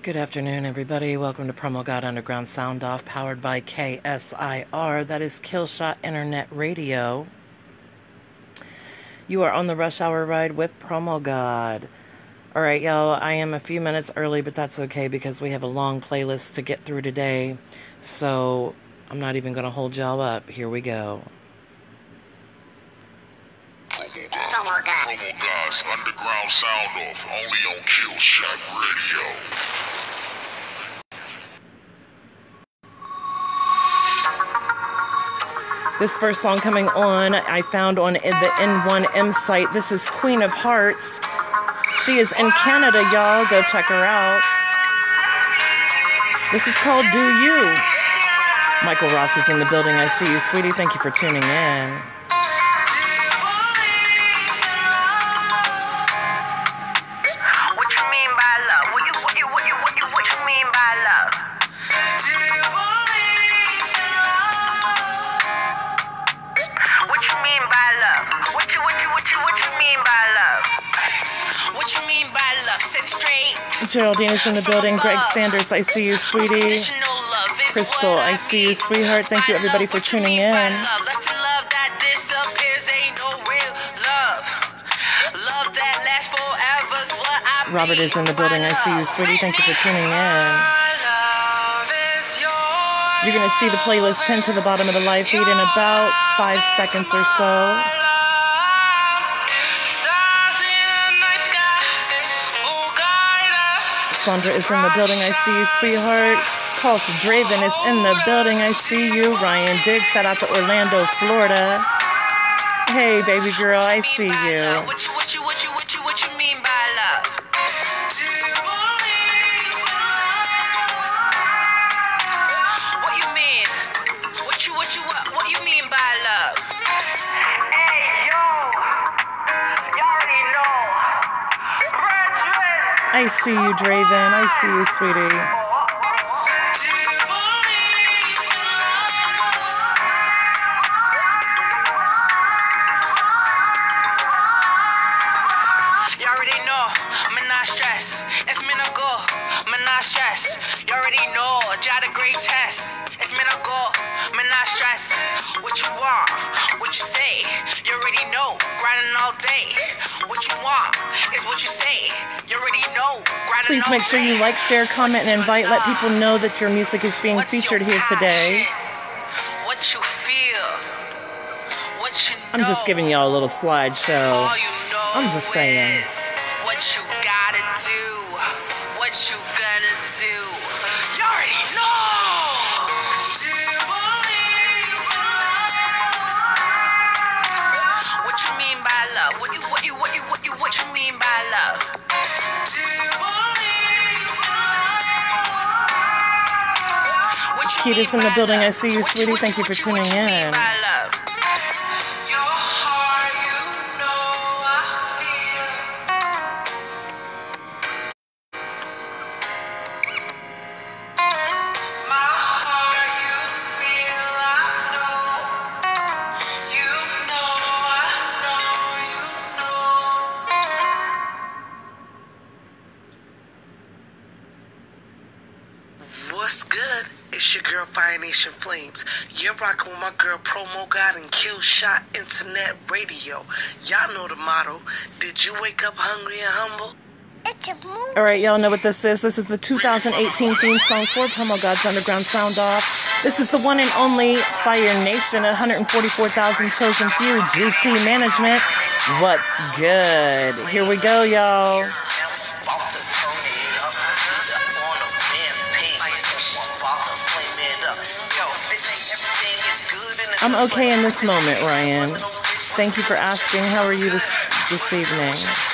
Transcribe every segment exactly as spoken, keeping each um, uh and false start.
Good afternoon, everybody. Welcome to Promo God Underground Sound Off, powered by K S I R. That is Killshot Internet Radio. You are on the rush hour ride with Promo God. All right, y'all. I am a few minutes early, but that's okay because we have a long playlist to get through today. So I'm not even going to hold y'all up. Here we go. Promo God. Promo God's Underground Sound Off, only on Killshot Radio. This first song coming on, I found on the N one M site. This is Queen of Hearts. She is in Canada, y'all. Go check her out. This is called Do You. Michael Ross is in the building. I see you, sweetie. Thank you for tuning in. Geraldine is in the building. Greg Sanders, I see you, sweetie. Crystal, I see you, sweetheart. Thank you, everybody, for tuning in. Robert is in the building. I see you, sweetie. Thank you for tuning in. You're going to see the playlist pinned to the bottom of the live feed in about five seconds or so. Sandra is in the building. I see you, sweetheart. Carlos Draven is in the building. I see you. Ryan Diggs. Shout out to Orlando, Florida. Hey, baby girl. I see you. What you, what you, what you, what you, what you mean by love? What you mean? What you, what you, what, what you mean by love? Hey, yo. You already know. I see you, Draven. I see you, sweetie. You already know, I'm not stress. If me not go, I'm not stress. You already know, jot a great test. If me not go, I'm not stress. What you want, what you say. You already know, grinding all day. What you want is what you say. You already know, grinding Please make sure you like, share, comment, and invite. Let people know that your music is being featured here today. What you feel, what you know. I'm just giving y'all a little slideshow. All you know I'm just saying. is what you gotta do, what you gonna do. You already know. What you mean by love? What you, what you, what you, what you, what you mean by love? Keita's in the building. I see you, sweetie. Thank you for tuning in. What's good? It's your girl Fire Nation Flames. You're rocking with my girl Promo God and Killshot Internet Radio. Y'all know the motto. Did you wake up hungry and humble? All right, y'all know what this is. This is the two thousand eighteen theme song for Promo God's Underground Sound Off. This is the one and only Fire Nation, one hundred forty-four thousand chosen few, G T Management. What's good? Here we go, y'all. I'm okay in this moment, Ryan. Thank you for asking. How are you this, this evening?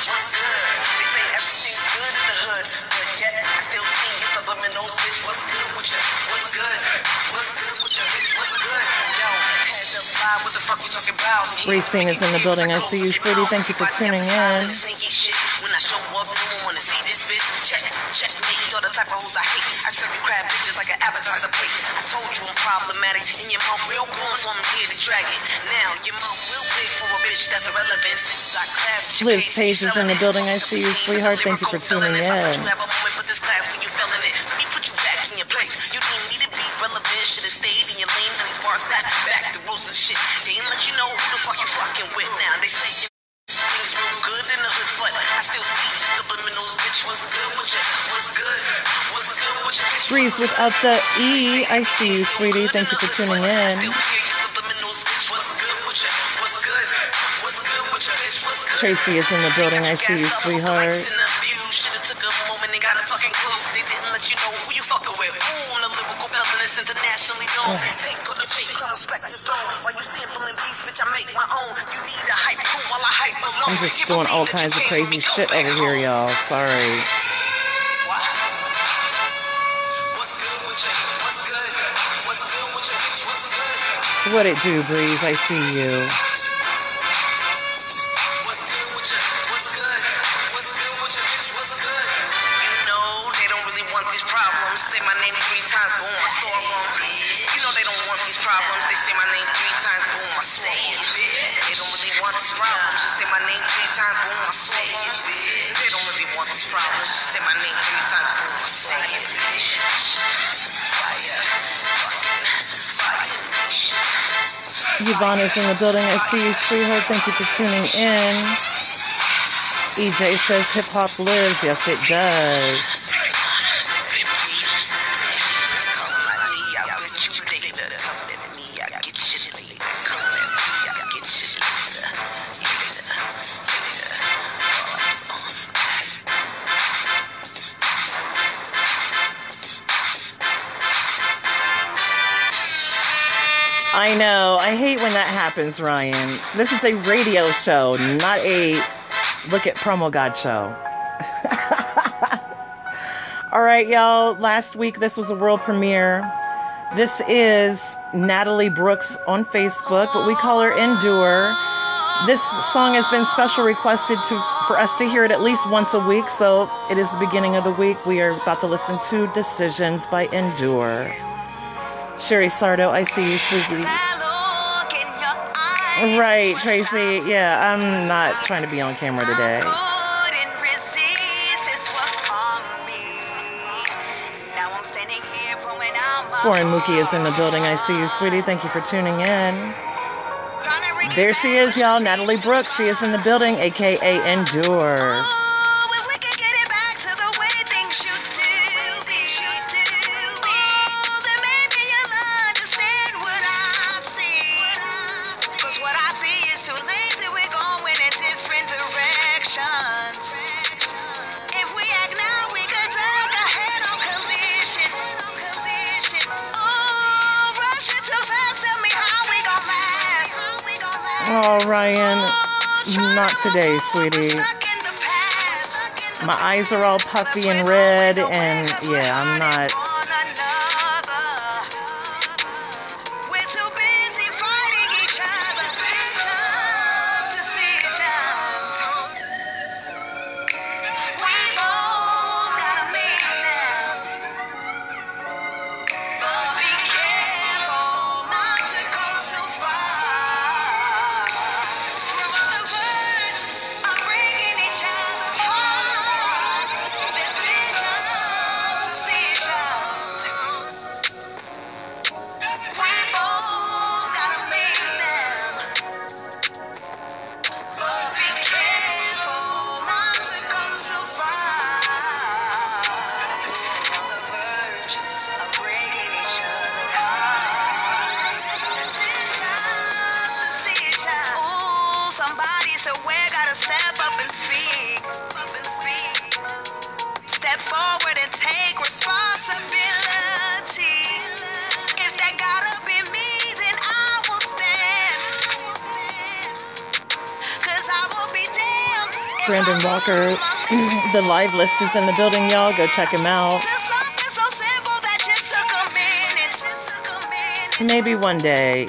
Racine is in the building. I see you, sweetie. Thank you for tuning in. You're the type of hoes I hate. I serve you crab bitches like an appetizer plate. I told you I'm problematic, and your mouth real warm, so I'm here to drag it. Now your mouth real big for a bitch that's irrelevant. Got class. Liz Page is in the building. I see you, sweetheart. Thank you for tuning in. place. You didn't need to be relevant, should have stayed in your lane. And these bars that back the rules and shit. They ain't let you know who the fuck you fucking with. Now they say things real good in the hood, but I still see just subliminals. Bitch, what's good with you? What's good? What's good with you? Bitch, Breeze without the E. I see you, sweetie. Thank you for tuning in. Tracy is in the building. I see you, sweetheart. I'm just doing all kinds of crazy shit over here, y'all. Sorry. What it do, Breeze? I see you. Yvonne is in the building. I see you, sweetheart. Thank you for tuning in. E J says hip hop lives. Yes, it does. I know. I hate when that happens, Ryan. This is a radio show, not a look at Promo God show. All right, y'all. Last week, this was a world premiere. This is Natalie Brooks on Facebook, but we call her Endure. This song has been special requested to for us to hear it at least once a week, so it is the beginning of the week. We are about to listen to Decisions by Endure. Sherry Sardo, I see you, sweetie. Right, Tracy. Yeah, I'm not trying to be on camera today. Foreign Mookie is in the building. I see you, sweetie. Thank you for tuning in. There she is, y'all. Natalie Brooks. She is in the building, a k a. Endure. Oh, Ryan, not today, sweetie. My eyes are all puffy and red, and yeah, I'm not. Brandon Walker, the live list is in the building, y'all. Go check him out. Maybe one day.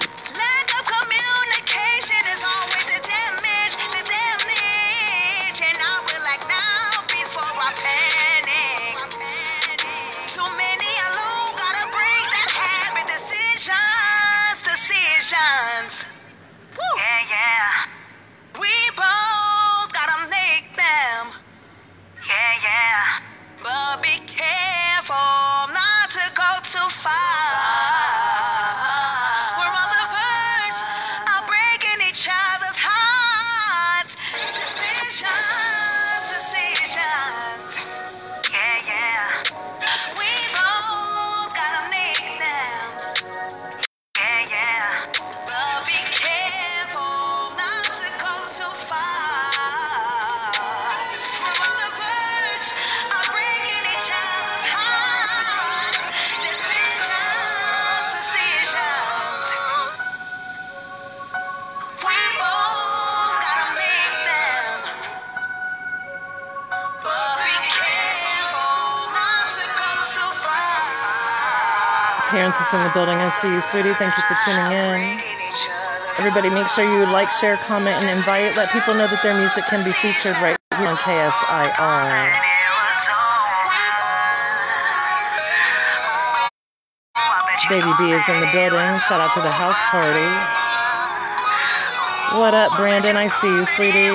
Terrence is in the building. I see you, sweetie. Thank you for tuning in. Everybody, make sure you like, share, comment, and invite. Let people know that their music can be featured right here on K S I R. Baby B is in the building. Shout out to the house party. What up, Brandon? I see you, sweetie.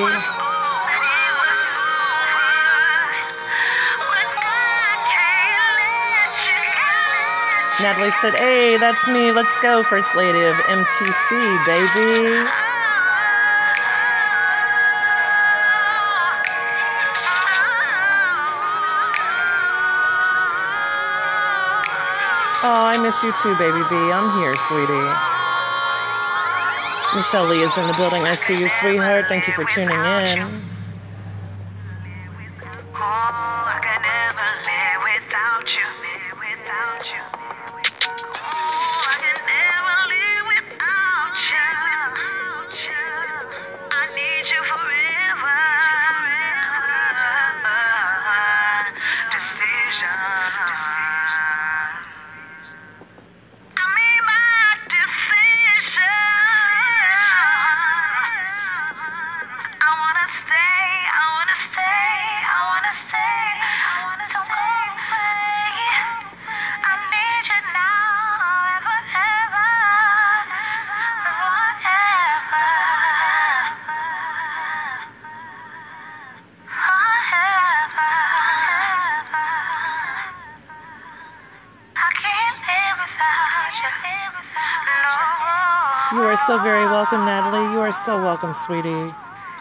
Natalie said, hey, that's me. Let's go, First Lady of M T C, baby. Oh, I miss you too, baby B. I'm here, sweetie. Michelle Lee is in the building. I see you, sweetheart. Thank you for tuning in. You are so very welcome, Natalie. You are so welcome, sweetie.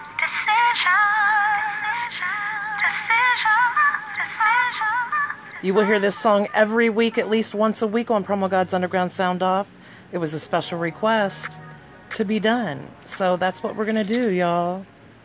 You will hear this song every week, at least once a week on Promo Gods Underground Sound Off. It was a special request to be done. So that's what we're going to do, y'all.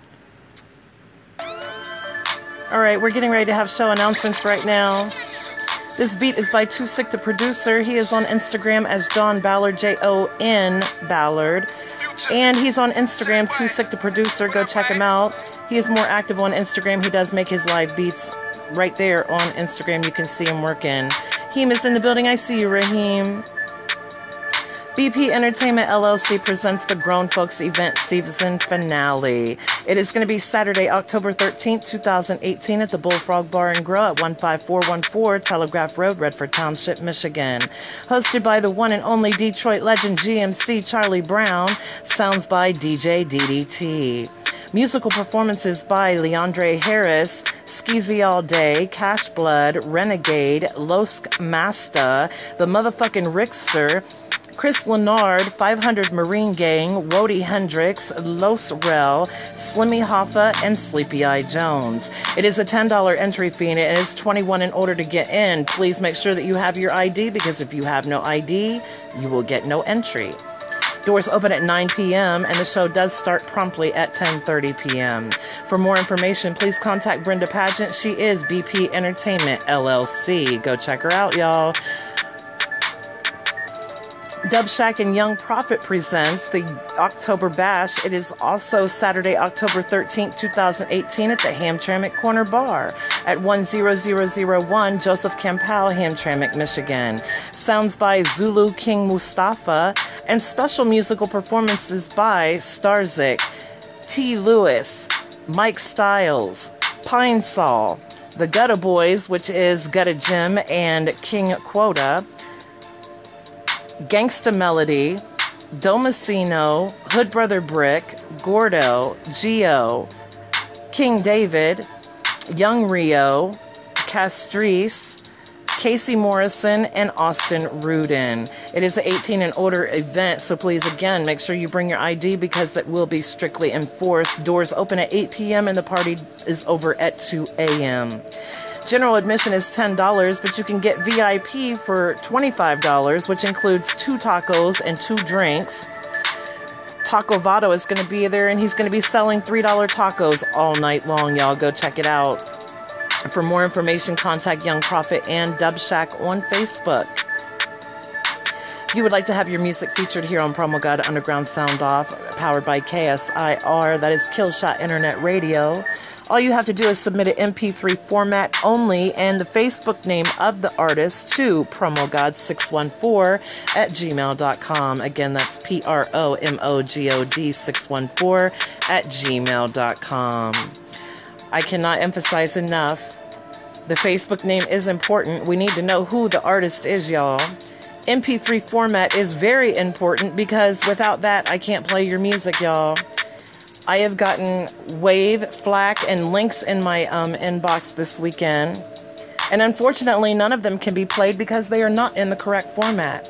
All right, we're getting ready to have show announcements right now. This beat is by Too Sick, the producer. He is on Instagram as John Ballard, J O N Ballard. And he's on Instagram, Too Sick, the producer. Go check him out. He is more active on Instagram. He does make his live beats right there on Instagram. You can see him working. Heem is in the building. I see you, Raheem. B P Entertainment L L C presents the Grown Folks event season finale. It is going to be Saturday, October thirteenth, two thousand eighteen at the Bullfrog Bar and Grill at one five four one four Telegraph Road, Redford Township, Michigan. Hosted by the one and only Detroit legend G M C Charlie Brown. Sounds by D J D D T. Musical performances by Leandre Harris, Skeezy All Day, Cash Blood, Renegade, Los Masta, The Motherfucking Rickster, Chris Leonard, five hundred Marine Gang, Wody Hendrix, Los Rel, Slimmy Hoffa, and Sleepy Eye Jones. It is a ten dollar entry fee and it is twenty-one in order to get in. Please make sure that you have your I D because if you have no I D, you will get no entry. Doors open at nine p m and the show does start promptly at ten thirty p m For more information, please contact Brenda Pageant. She is B P Entertainment L L C. Go check her out, y'all. Dub Shack and Young Prophet presents the October Bash. It is also Saturday, October thirteenth, two thousand eighteen at the Hamtramck Corner Bar at one zero zero zero one Joseph Campbell, Hamtramck, Michigan. Sounds by Zulu King Mustafa and special musical performances by Starzik, T. Lewis, Mike Styles, Pine Sol, The Gutta Boys, which is Gutta Jim and King Quota, Gangsta Melody, Domicino, Hood Brother Brick, Gordo, Geo, King David, Young Rio, Castries, Casey Morrison, and Austin Rudin. It is an eighteen and older event, so please, again, make sure you bring your I D because that will be strictly enforced. Doors open at eight p m and the party is over at two a m General admission is ten dollars, but you can get V I P for twenty-five dollars, which includes two tacos and two drinks. Taco Vado is going to be there, and he's going to be selling three dollar tacos all night long. Y'all go check it out. For more information, contact Young Prophet and Dub Shack on Facebook. If you would like to have your music featured here on Promo God Underground Sound Off, powered by K S I R, that is Killshot Internet Radio. All you have to do is submit an M P three format only and the Facebook name of the artist to promogod six one four at gmail dot com. Again, that's P R O M O G O D six one four at gmail dot com. I cannot emphasize enough, the Facebook name is important. We need to know who the artist is, y'all. M P three format is very important because without that, I can't play your music, y'all. I have gotten wave, flack, and links in my um, inbox this weekend. And unfortunately, none of them can be played because they are not in the correct format.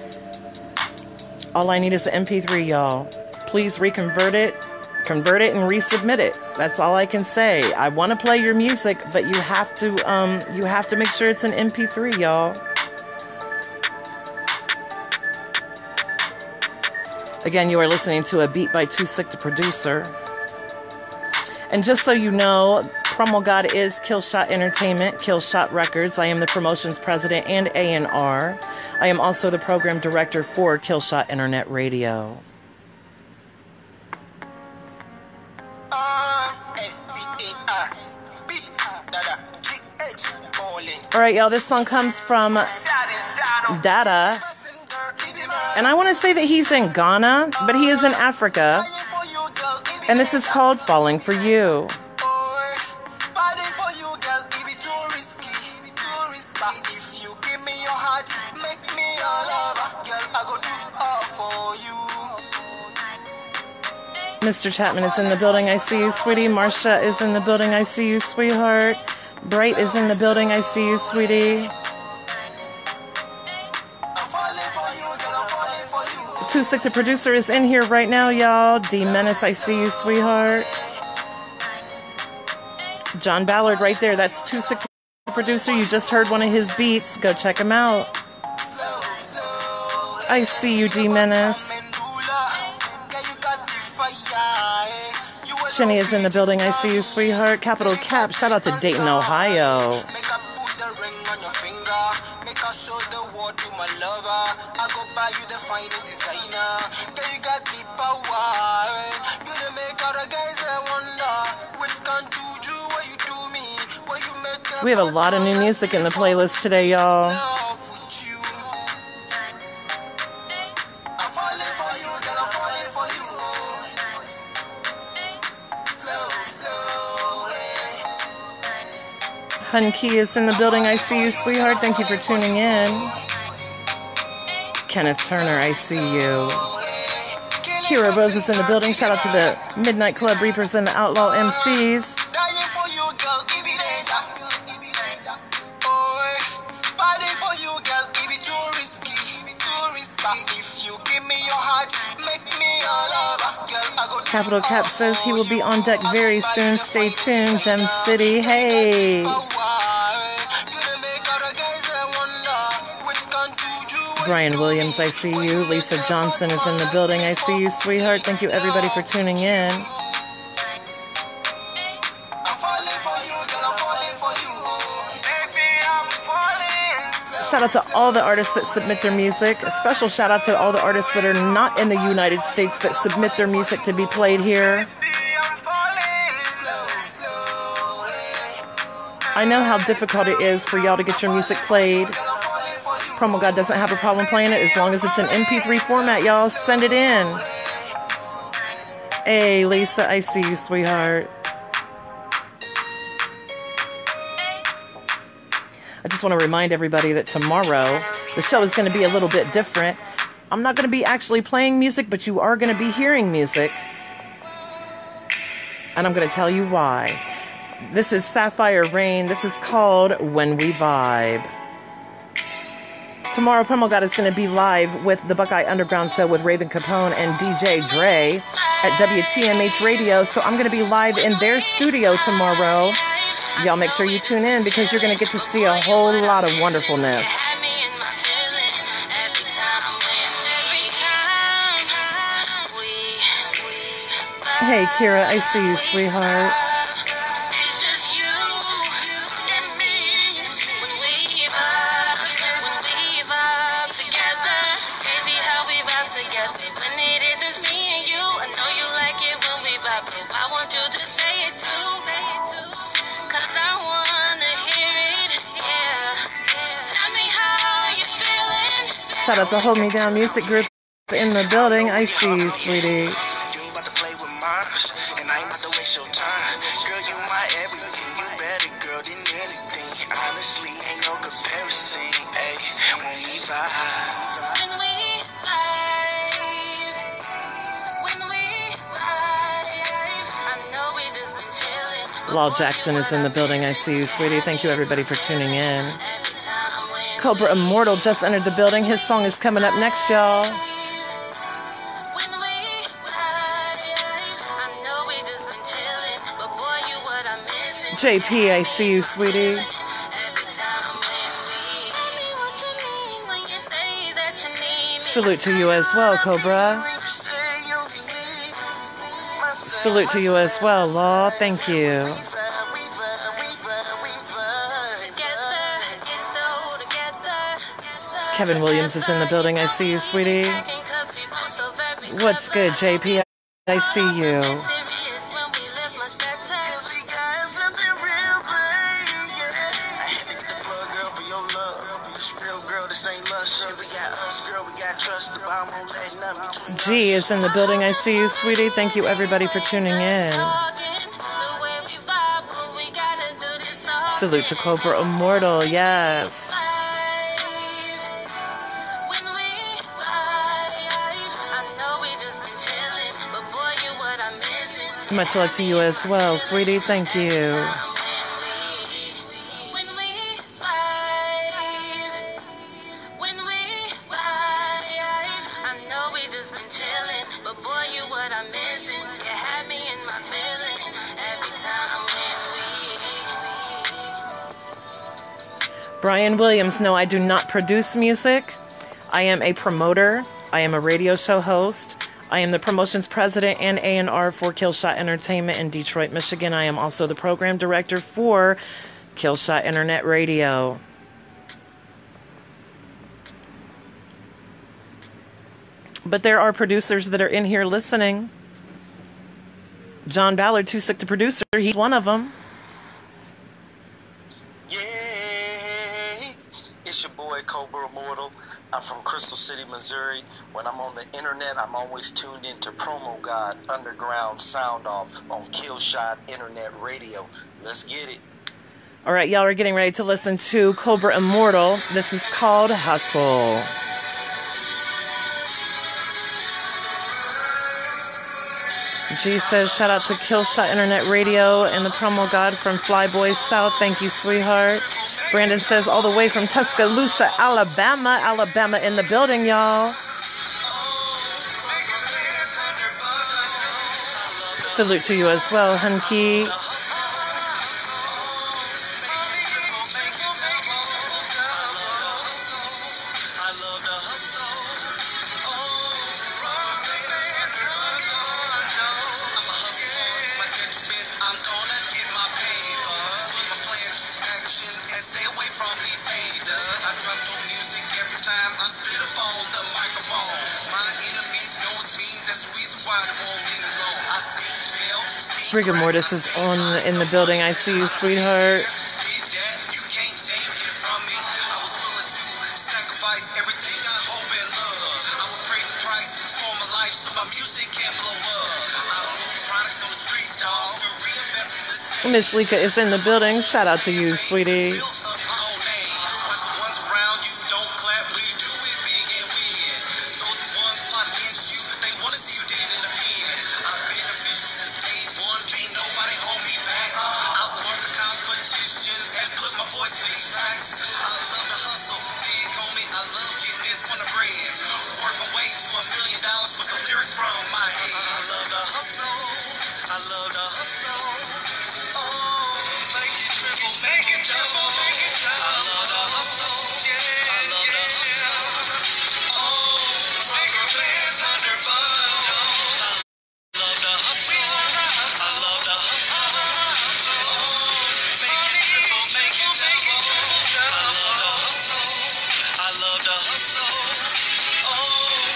All I need is the M P three, y'all. Please reconvert it, convert it, and resubmit it. That's all I can say. I want to play your music, but you have to, um, you have to make sure it's an M P three, y'all. Again, you are listening to a beat by Too Sick to Producer. And just so you know, Promo God is Killshot Entertainment, Killshot Records. I am the promotions president and A and R. I am also the program director for Killshot Internet Radio. All right, y'all, this song comes from Dada. And I want to say that he's in Ghana, but he is in Africa. And this is called Falling for You. Mister Chapman is in the building. I see you, sweetie. Marsha is in the building. I see you, sweetheart. Bright is in the building. I see you, sweetie. Too Sick to Producer is in here right now, y'all. D Menace, I see you, sweetheart. John Ballard right there. That's Too Sick to Producer. You just heard one of his beats. Go check him out. I see you, D Menace. Chinny is in the building. I see you, sweetheart. Capital Cap. Shout out to Dayton, Ohio. We have a lot of new music in the playlist today, y'all. Hun Key is in the building. I see you, sweetheart. Thank you for tuning in. Kenneth Turner, I see you. Kira Rose is in the building. Shout out to the Midnight Club Reapers and the Outlaw M Cs. Capital Cap says he will be on deck very soon. Stay tuned, Gem City. Hey. Brian Williams, I see you. Lisa Johnson is in the building. I see you, sweetheart. Thank you, everybody, for tuning in. Shout out to all the artists that submit their music. A special shout out to all the artists that are not in the United States that submit their music to be played here. I know how difficult it is for y'all to get your music played. Promo God doesn't have a problem playing it as long as it's an M P three format, y'all. Send it in. Hey, Lisa, I see you, sweetheart. I just want to remind everybody that tomorrow the show is going to be a little bit different. I'm not going to be actually playing music, but you are going to be hearing music. And I'm going to tell you why. This is Sapphire Rain. This is called When We Vibe. Tomorrow, Promo God is going to be live with the Buckeye Underground Show with Raven Capone and D J Dre at W T M H Radio. So I'm going to be live in their studio tomorrow. Y'all make sure you tune in because you're going to get to see a whole lot of wonderfulness. Hey, Kira, I see you, sweetheart. I want you to say it too. Shout out to Hold Me Down Music Group in the building. I see you, sweetie. You ain't about to play with Mars, and I ain't about to waste your time. Girl, you my everything. You better, girl, than anything. Honestly, ain't no comparison. Ay, when we vibe. When we vibe, when we vibe, I know we just been chilling. Lal Jackson is in the building. I see you, sweetie. Thank you, everybody, for tuning in. Every time when Cobra Immortal just entered the building. His song is coming up next, y'all. When we vibe, I know we just been chilling, but boy, you what I'm missing. J P, I see you, sweetie. Every time when we tell me what you mean when you say that you need me. Salute to you as well, Cobra. Salute to you as well, Law. Thank you. Together, together, together. Kevin Williams is in the building. I see you, sweetie. Cause we both so very What's good, J P? I see you. serious when we live much better. We got something real, baby. I had to get the plug, girl, for your love. This real girl, this ain't lush. We got us, girl, we got trust. The bomb won't let nothing between us. G is in the building. I see you, sweetie. Thank you, everybody, for tuning in. Talking the way we vibe, but we gotta do this all. Salute to Cobra Immortal. Yes. When we vibe, I know we just been chilling, but boy, you what I'm missing. Much love to you as well, sweetie. Thank you. When we vibe, when we vibe, I know we just been chilling, but boy, you what I'm missing. You had me in my feelings every time when we. Brian Williams. No, I do not produce music. I am a promoter. I am a radio show host. I am the promotions president and A and R for Killshot Entertainment in Detroit, Michigan. I am also the program director for Killshot Internet Radio. But there are producers that are in here listening. John Ballard, Too Sick to Producer, he's one of them. Yeah, it's your boy Cobra Immortal. I'm from Crystal City, Missouri. When I'm on the internet, I'm always tuned into Promo God Underground Sound Off on Killshot Internet Radio. Let's get it. All right, y'all are getting ready to listen to Cobra Immortal. This is called Hustle. G says, shout out to Killshot Internet Radio and the promo god from Flyboys South. Thank you, sweetheart. Brandon says, all the way from Tuscaloosa, Alabama. Alabama in the building, y'all. Salute to you as well, Hunky. Rigor Mortis is on in the building. I see you, sweetheart. Miss Lika is in the building. Shout out to you, sweetie.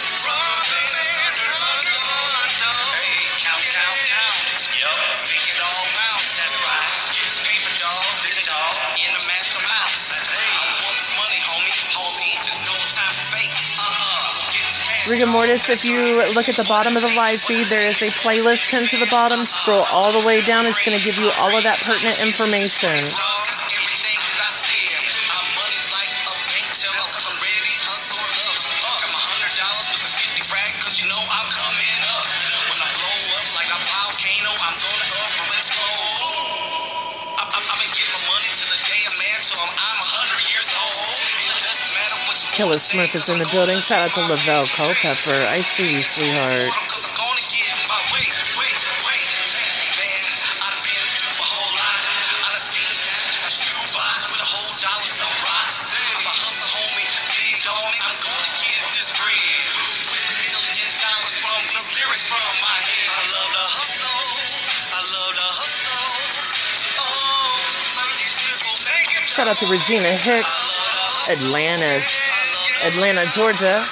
Make it all Rigor Mortis, if you look at the bottom of the live feed, there is a playlist pinned to the bottom. Scroll all the way down. It's going to give you all of that pertinent information. Killer Smurf is in the building. Shout out to Lavelle Culpepper. I see you, sweetheart. Shout out to Regina Hicks, Atlanta. Atlanta, Georgia.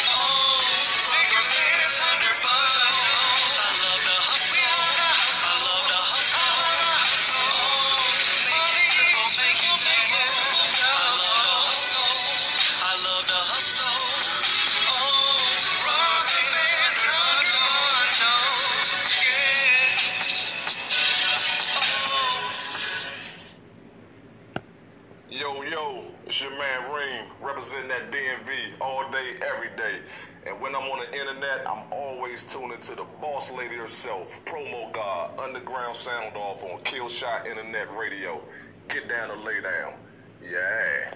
Yo, yo, it's your man Reem, representing that D M V all day, every day. And when I'm on the internet, I'm always tuning to the boss lady herself, Promo God, Underground Sound Off on Killshot Internet Radio. Get down or lay down. Yeah.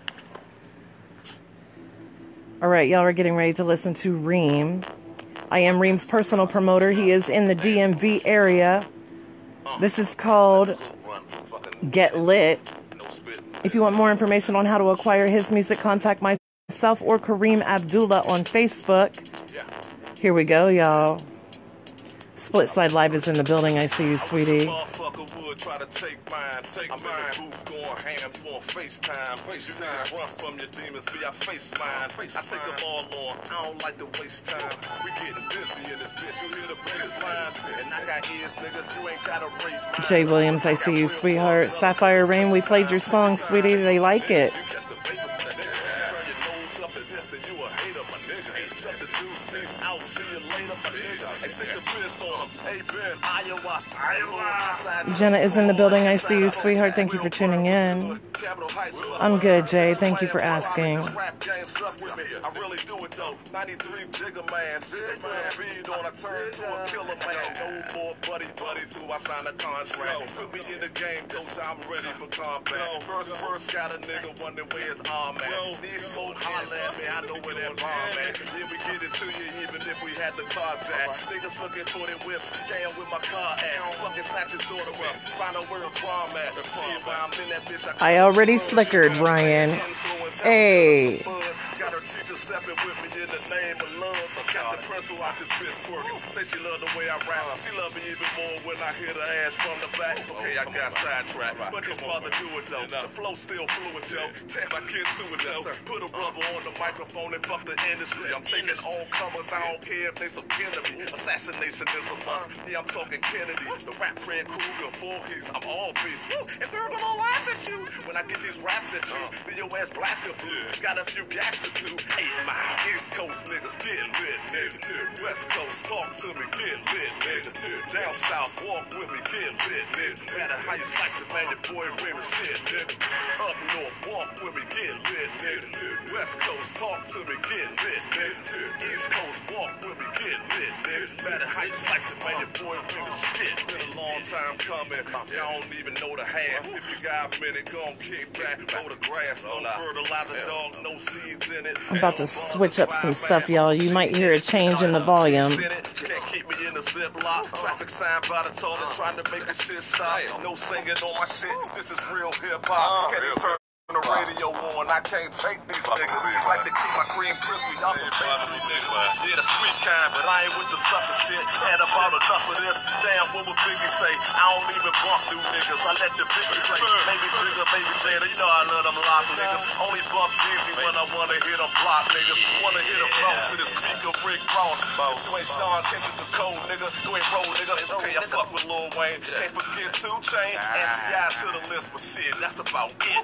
All right, y'all are getting ready to listen to Reem. I am Reem's personal promoter. He is in the D M V area. This is called Get Lit. If you want more information on how to acquire his music, contact myself or Kareem Abdullah on Facebook. Here we go, y'all. Split Side Live is in the building. I see you, sweetie. Try to take mine, take I'm mine. In the booth going ham, you on FaceTime. FaceTime. Run from your demons, be I face mine. I take them all on, I don't like to waste time. We getting busy in this bitch, you hear the baseline. And I got ears, niggas, you ain't gotta rate mine. Jay Williams, I see you, sweetheart. Sapphire Rain, we played your song, sweetie. They like it. Jenna is in the building. I see you, sweetheart. Thank you for tuning in. I'm good, Jay. Thank you for asking. Niggas looking for them whips, down with my car at. Fucking snatch his daughter up, find out where the prom at. See if I'm in that bitch. I already flickered, Ryan. Hey. Got her teacher stepping with me in the name of love. Got the principal out this bitch twerking. Say she love the way I rap. She love me even more when I hit her ass from the back. Okay, I got sidetracked, but this mother do it though. The flow still fluid, yo. Take my kid to it though. Put a rubber on the microphone and fuck the industry. I'm taking all comers. I don't care if they some kin to me. Assassination is a must. Yeah, I'm talking Kennedy. The rap Fred Krueger, Voorhees. I'm all beast. And they're gonna laugh at you when I get these raps at you. Then your ass black or blue. Got a few gaps or two. Eight mile. East Coast niggas get lit, nigga. West Coast talk to me, get lit, nigga. Down South walk with me, get lit, nigga. Matter how you slice it, man, your boy rim shit, nigga. Up North walk with me, get lit, nigga. West Coast talk to me, get lit, nigga. East Coast walk with me, get lit, nigga. Matter how you slice it, man, your boy rim shit. Been a long time coming, y'all don't even know the half. If you got a minute, gon' kick back, mow the grass, no fertilizer, dog, no seeds in it. I'm about to switch up some stuff, y'all. You might hear a change in the volume. Can't keep me in the ziplock. Traffic sign by the toilet, trying to make this shit stop. No singing on my shit. This is real hip hop. Can't even turn the radio on. I can't take these niggas. Like to keep my cream crispy. Y'all some tasty niggas. Yeah, the sweet kind, but I ain't with the sucker shit. Had about enough of this. Damn, what would Biggie say? I don't even bump through niggas. I let the Biggie play. Maybe Jigga, baby Jada. You know I love them lock niggas. Only bump Jeezy when I wanna hit them block niggas. Wanna hit them bounce to this speaker Rick Ross. You ain't Sean Kendrick the cold nigga. You ain't roll nigga. Okay, I fuck with Lil Wayne. Can't forget two Chain. N T I to the list, but shit, that's about it. Don't get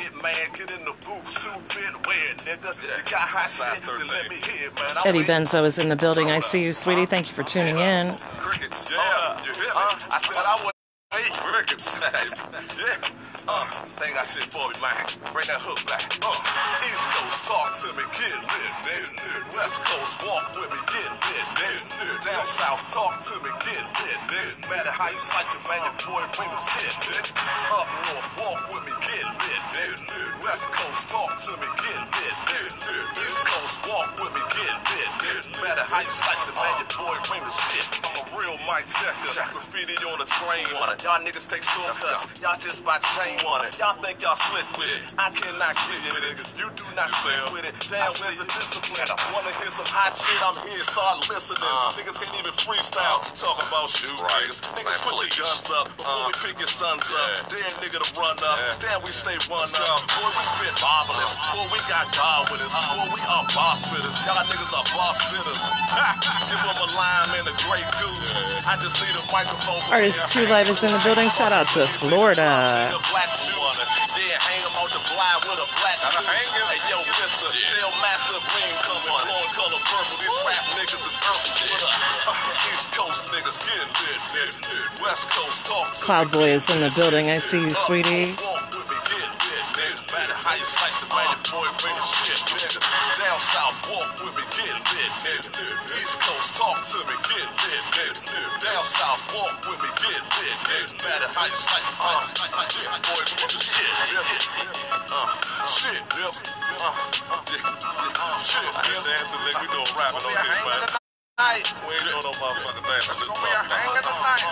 hit, man. Get in the booth, shoot, fit, wear, nigga. You got hot shit, then let me hit, man. I'm Eddie Benzo is in the building. I see you, sweetie. Thank you for tuning in. Crickets, yeah. You hear me? I said I would. Hey, crickets, yeah. Uh, think I shit for you, man. Bring that hook back. Uh, East Coast, talk to me, get lit, nigga. West Coast, walk with me, get lit, nigga. Down South, talk to me, get lit, nigga. Matter how you slice it, man, your boy bring the shit, nigga. Up north, walk with me, get lit, nigga. West Coast, talk to me, get lit, nigga. East Coast, walk with me, get lit, nigga. Matter how you slice it, man, your boy bring the shit. I'm a real mic checker, graffiti on the train on it. Y'all niggas take shortcuts, y'all just buy chain on it. Y'all think y'all slick with it, I cannot get with it, cause you do not slick with it. Damn, where's the discipline? I wanna hear some hot shit, I'm here, start listening. Uh, niggas can't even freestyle, talk about shoot right. Niggas, niggas put your guns up, before uh, we pick your sons up. Yeah. Damn nigga to run up, yeah. Damn we stay run up. Boy, we spit marvelous, boy, we got God with us. Boy, we are boss fitters, y'all niggas are boss sitters. Give them a lime and a Grey Goose. I just need a microphone. Artist Two Live is in the building. Shout out to Florida. Yeah, hang him out the blind with a black juice. Hey, yo, mister, tell Master Green come on. Blowing color purple. These rap niggas is herbal. Uh, East Coast niggas get lit, lit. West Coast talk to Cloud Boy is in the building. I see you, sweetie. Walk with me, get lit, nigga. Matter how you slice it, man, your boy bring the shit, nigga. Down South, walk with me, get lit, nigga. East Coast talk to me, get lit, nigga. Down South, walk with me, get lit, nigga. Matter how you slice it, man, your boy bring the shit, nigga. Uh, shit, nigga. Uh, uh, shit, nigga. Dancing, nigga, we doing rapping on this, man. We ain't doing no motherfucking dance. It's gonna be a hanging tonight.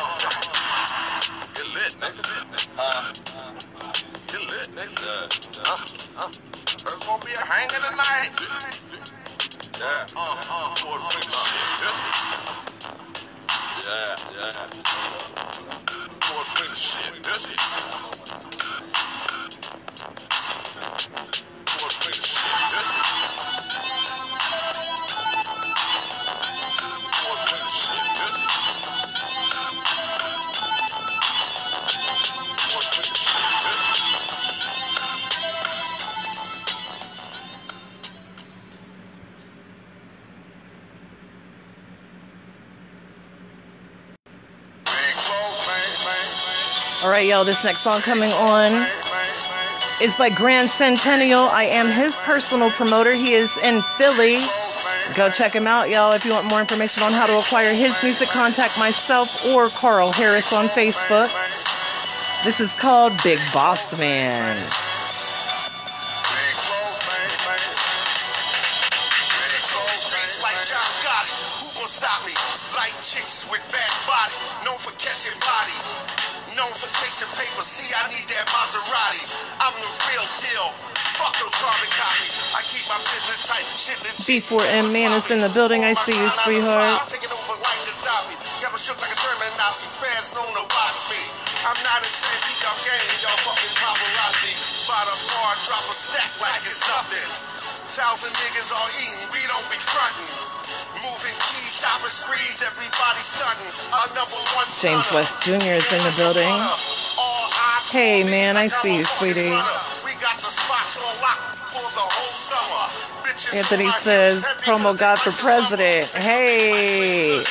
Get lit, nigga. Uh, get lit, nigga. Uh, uh. It's gonna be a hanging tonight. Yeah, uh, uh, boy, bring the shit. Yeah, yeah. Boy, bring the shit. Boy, bring the shit. All right, y'all, this next song coming on is by Grand Centennial. I am his personal promoter. He is in Philly. Go check him out, y'all. If you want more information on how to acquire his music, contact myself or Carl Harris on Facebook. This is called Big Boss Man. Stop me, like chicks with bad bodies, known for catching body, known for chasing paper. See, I need that Maserati. I'm the real deal. Fuck those carbon copies. I keep my business tight. Shit B four M man is in the building. I see you, sweetheart. I'm taking over like Gaddafi. Got me shook like a German Nazi. Fans known to watch me. I'm not insane. Keep y'all game, y'all fucking paparazzi. By the bar, drop a stack like it's nothing. Thousand niggas all eating. We don't be frontin'. Moving keys, shopping sprees, everybody stunting. Our number one James West Junior is in the building. Hey, man, I see you, sweetie. We got the spots on lock for the whole summer. Bitches Anthony says, promo God for president. Hey.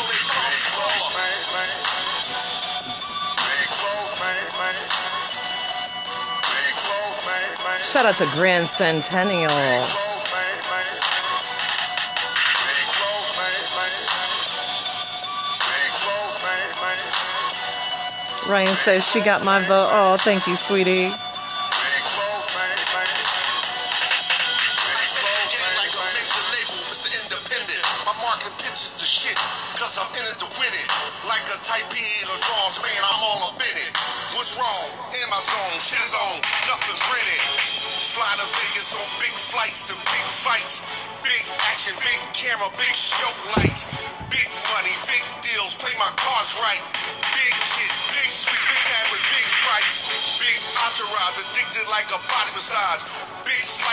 Shout out to Grand Centennial. Ryan says she got my vote. Oh, thank you, sweetie. My marketing pitch is the shit, cause I'm in it to win it. Like a type P or draws, man, I'm all up in it. What's wrong? In my zone, shit is on, nothing's rented. Fly to Vegas on big flights to big fights. Big action, big camera, big show lights. Big money, big deals, play my cards right. Big hits, big sweets, big time with big price. Big entourage, addicted like a body massage. Big slice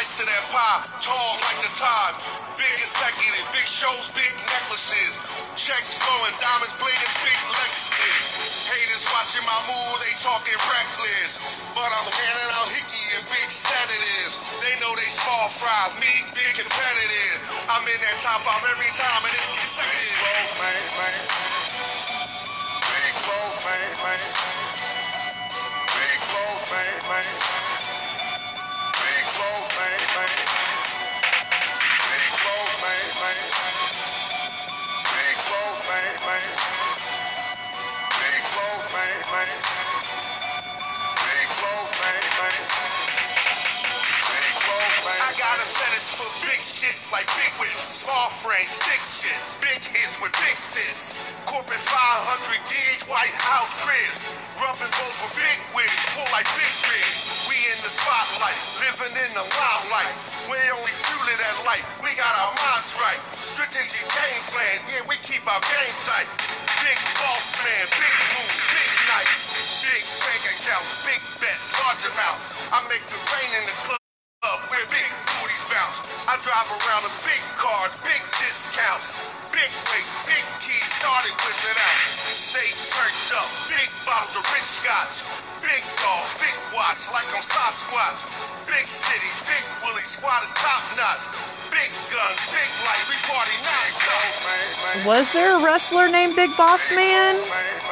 piece of that pie, tall like the tide. Big executive, big shows, big necklaces. Checks flowing, diamonds blinging, big Lexuses. Haters watching my move, they talking reckless. But I'm handing out hickey and big sedatives. They know they small fry, me big competitive. I'm in that top five every time and it's consecutive. Close, man, man. Big close, man, man. Big close, man, man. Big close, man, man. Big close, man, man. Big close, man, man. Big close, man, man. Big close, man, man. Big close, man. I got a fetish for big shits like big whips, small frames, thick shits, big hits with big tits. Corporate five hundred gauge, White House crib. Rubbing boats with big wigs, pull like big rigs. We in the spotlight, living in the limelight. We only fuel it at light, we got our minds right. Strategic game plan, yeah, we keep our game tight. Big boss man, big moves, big nights. Big bank accounts, big bets, large amounts. I make the rain in the club where big booties bounce. I drive around in big cars, big discounts. Big weight, big keys, started with it out. Stay turned up, big bottles of rich scotch. Big dogs, big watch, like I'm Sasquatch. Big cities, big willie, squad is top notch. Big guns, big lights, we party non-stop. Was there a wrestler named Big Boss Man? Big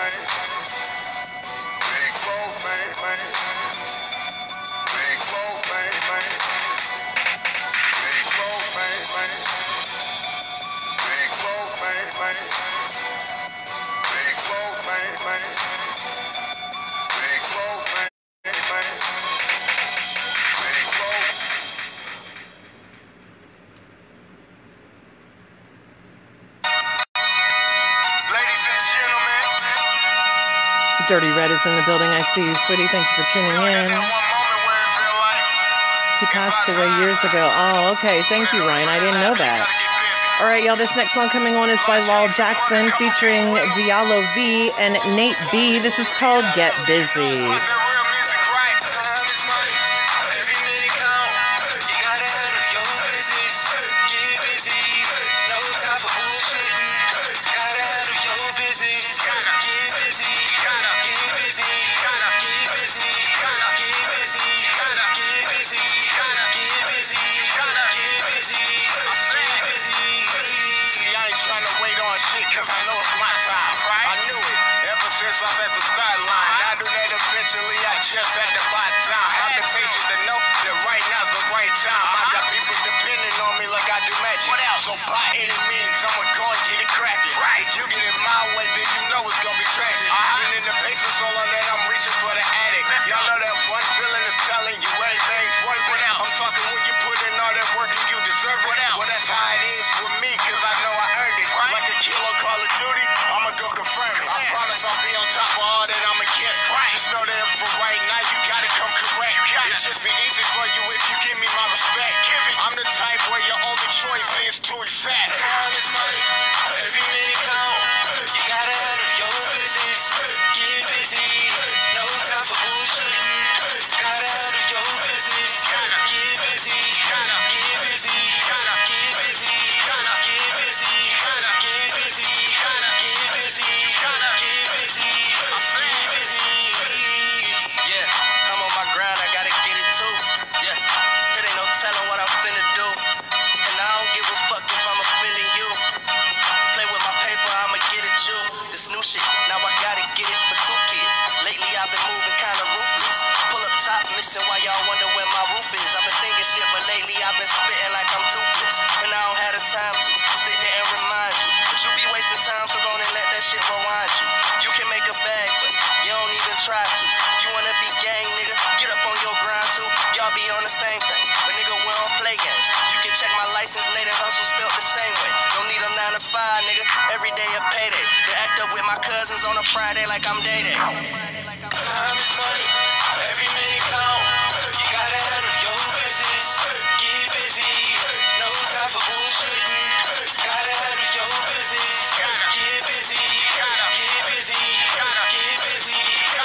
clothes, man, man. Big clothes, man, man. Big clothes, man, man. Big clothes, man, man. Big clothes, man, man. Big clothes, man, man. Big clothes. Ladies and gentlemen. Dirty Red is in the building. I see you, sweetie. Thank you for tuning in. He passed away years ago. Oh, okay. Thank you, Ryan. I didn't know that. All right, y'all. This next song coming on is by Law Jackson featuring Diallo V and Nate B. This is called Get Busy.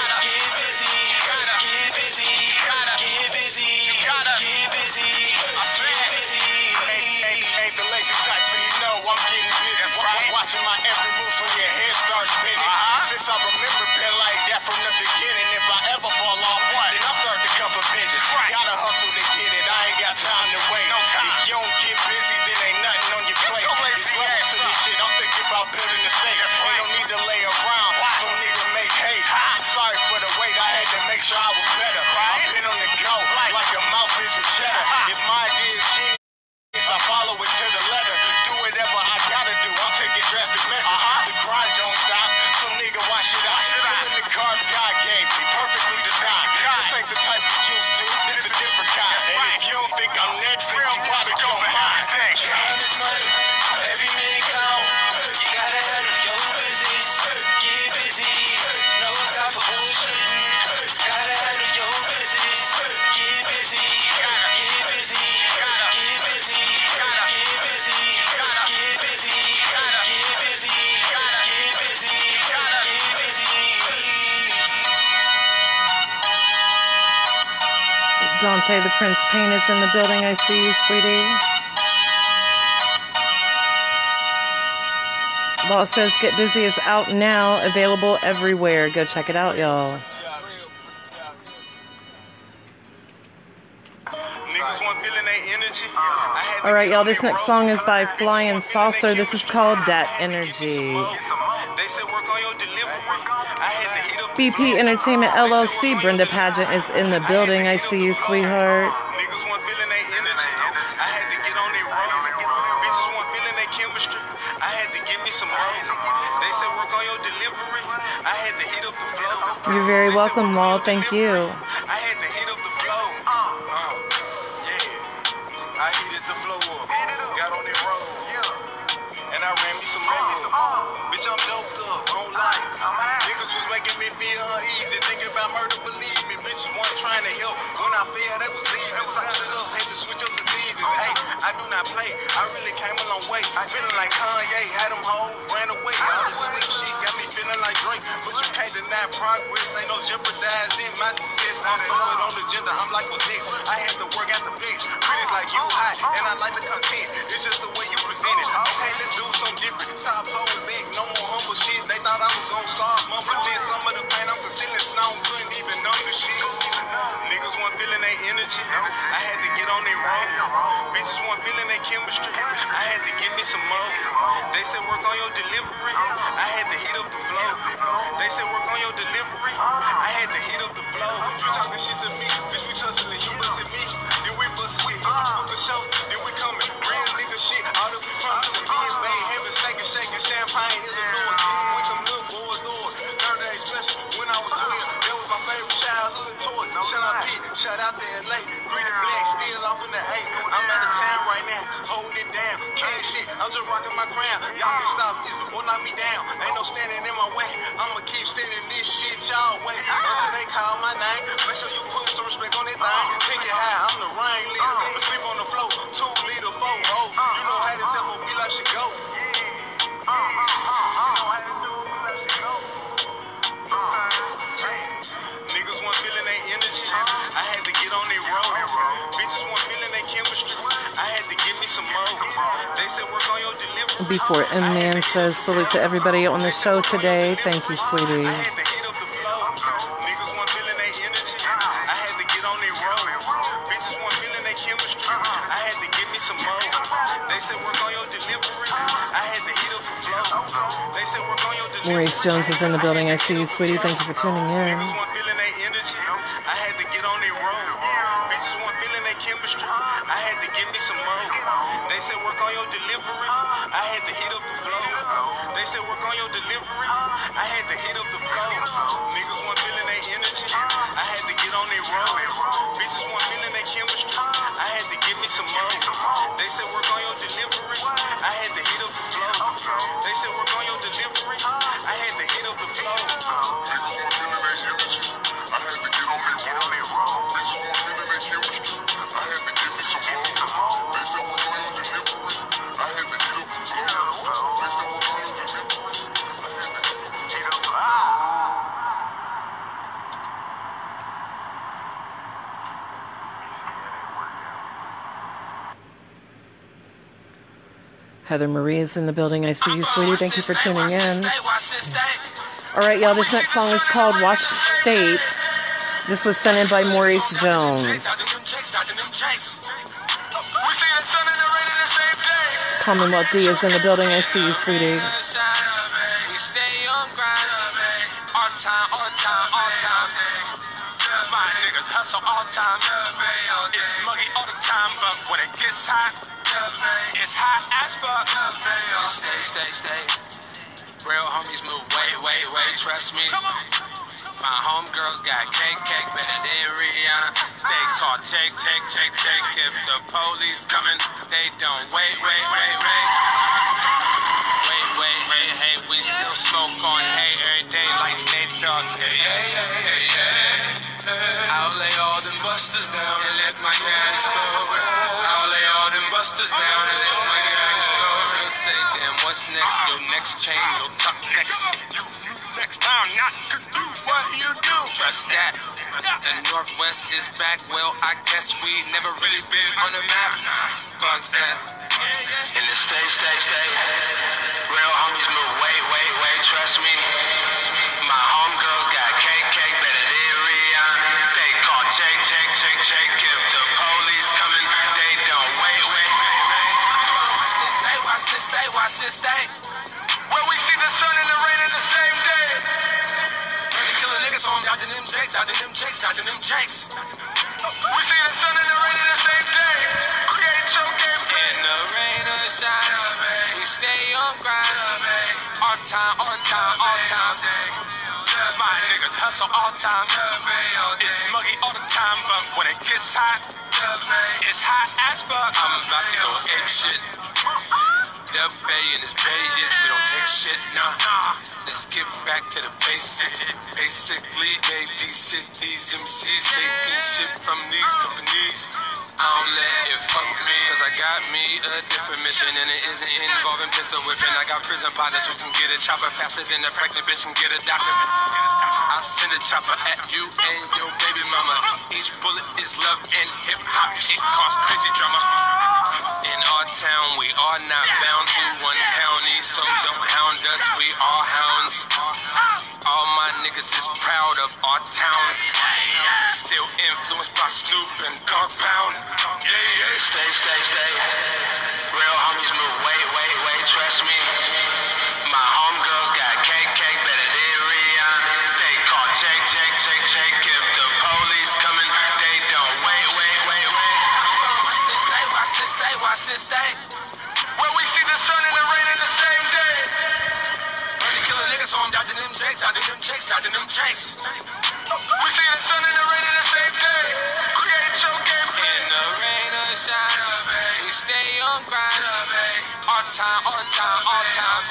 Gotta get busy. I Dante the Prince Payne is in the building. I see you, sweetie. Boss says Get Busy is out now, available everywhere. Go check it out, y'all. All right, y'all, this next song is by Flying Saucer. This is called Dat Energy. B P Entertainment L L C, Brenda Pageant is in the building. I see you, sweetheart. You're very welcome, Wall. Thank you. I had to hit up the flow. Uh, uh, yeah. I heated the flow up. Got on that road. Yeah. And I ran me some more. Uh, uh, bitch, I'm doped up on life. Niggas was making me feel uneasy. Thinking about murder, believe me. Bitches weren't trying to help. When I failed, they was leaving. Sized it up, had to switch up the seasons. Hey, I do not play. I really came a long way. Feeling like Kanye, had them hoes, ran away. All this sweet shit got me feeling like Drake. But you can't deny progress. Ain't no jeopardizing my success. I'm throwing on the agenda. I'm like, what's next? I had to work out the flex. Pretty's like you hot, and I like the content. It's just the way you present it. Okay, let's do something different. Stop holding back, no more humble shit. They thought I was gonna solve mum, but then some of the pain I'm concealing snow couldn't even know the shit. Niggas weren't feeling their energy. I had to get on their road. Bitches weren't feeling their chemistry. I had to give me some more. They said work on your delivery. I had to heat up the flow. They said work on your delivery. I had to heat up the flow. You talking shit to me, bitch, we tussling. You bustin' me, then we bustin' it. Book a show, then we coming. Real nigga shit, all that we promising. Me and Bay, heaven snaking, shaking, champagne is a Lord. With them little boys, Lord. Third day special, when I was twelve, that was my favorite childhood toy. Shout out Pete, shout out to L A. Greedy Black, still off in the A. I'm out of town right now, holding it down. Can't shit, I'm just rocking my crown. Y'all can stop this or knock me down. Ain't no standing in my way. I'ma keep sending this shit y'all way until they call my name. Make sure you put some respect on that thing. Take it high, I'm the rain leader. I'ma sleep on the floor, two liter, four oh. You know how this ever be like she go. Yeah. Uh, uh, uh, uh. You know how this ever be like she go. Uh, niggas weren't feeling their energy. I had to get on their road. Bitches weren't feeling their chemistry. I had to give me some more. They said work on your delivery. Before M Man says salute to everybody on the show today. Thank you, sweetie. I had to hit up the flow. Niggas weren't feeling their energy. I had to get on their road. Bitches weren't feeling their chemistry. I had to give me some more. They said work on your delivery. I had to hit up the flow. They said work on your delivery. Maurice Jones is in the building. I see you, sweetie. Thank you for tuning in. Niggas weren't feeling their energy. I had to get on their road. Bitches weren't feeling their chemistry. I had to give me some more. They said work on your delivery. I had to hit up the flow. They said work on your delivery. I had to hit up the flow. Niggas weren't feeling their energy. I had to get on their road. Bitches weren't feeling their chemistry. I had to give me some more. They said work on your delivery. I had to hit up the flow. They said work on your delivery. I had to hit up the flow. Niggas weren't feeling their energy. I had to get on their road. Bitches weren't feeling their chemistry. I had to give me some more. They said work on your delivery. I had to hit up the flow. They said work on your delivery. I had to hit up the flow. Heather Marie is in the building. I see you, sweetie. Thank you for tuning in. All right, y'all. This next song is called Wash State. This was sent in by Maurice Jones. Commonwealth D is in the building. I see you, sweetie. We stay on grind. All the time, all the time, all the time. My niggas hustle all the time. It's muggy all the time, but when it gets hot, it's hot as fuck. Stay, stay, stay. Real homies move way, way, way. Trust me. My homegirls got cake, cake better than Rihanna. They call check, check, check, check. If the police coming, they don't wait, wait, wait, wait. Wait, wait, hey, hey, we still smoke on hay every day like they talk. Hey, hey, hey, hey, hey. I'll lay all them busters down and let my guys go. I'll lay all them busters down and let my guys go. They'll say, damn, what's next? Your next chain, your top next. You next. next time not to do what you do. Trust that. The Northwest is back. Well, I guess we never really been on the map. Nah, fuck that. In the state, state, state. Real homies move way, way, way. Trust me. My homegirls got cake, cake better than Rihanna. They call Jake, Jake, Jake, Jake. If the police coming, they don't wait, wait, wait, wait. Watch this day, watch this day, watch this day. Where we see the sun and the rain in the same day. Killing niggas, so I'm dodging them jakes, dodging them jakes, dodging them jakes. We see the sun and the rain in the same day. Create your game. In the rain or the shine, we stay on grind. On time, on time, on time. My niggas hustle all time. It's muggy all the time, but when it gets hot, it's hot as fuck. I'm about to go ape shit. The Bay and this Bay, yes, we don't take shit, nah. Let's get back to the basics. Basically, babysit these M Cs, taking shit from these companies. I don't let it fuck me, cause I got me a different mission, and it isn't involving pistol whipping. I got prison partners who can get a chopper faster than a pregnant bitch can get a doctor. I send a chopper at you and your baby mama. Each bullet is love and hip hop, it causes crazy drama. In our town, we are not bound to one county, so don't hound us, we are hounds. All my niggas is proud of our town. Still influenced by Snoop and Dog Pound. Yeah, yeah. Stay, stay, stay. Real homies move way, way, way. Trust me. My homegirls got cake, cake better than Rihanna. They call Jake, Jake, Jake, Jake. If the police coming, they don't wait, wait, wait, wait. Watch this day, watch this day, watch this day. Where we see the sun and the rain in the same day. Killing niggas, so I'm dodging them jakes, dodging them jakes, dodging them jakes. We see the sun and the rain in the same day. Create your game. In the rain or the shine, we stay on grind. On time, on time, on time.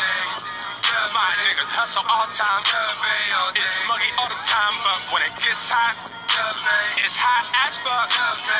My niggas hustle all time. It's muggy all the time, but when it gets hot, it's hot as fuck.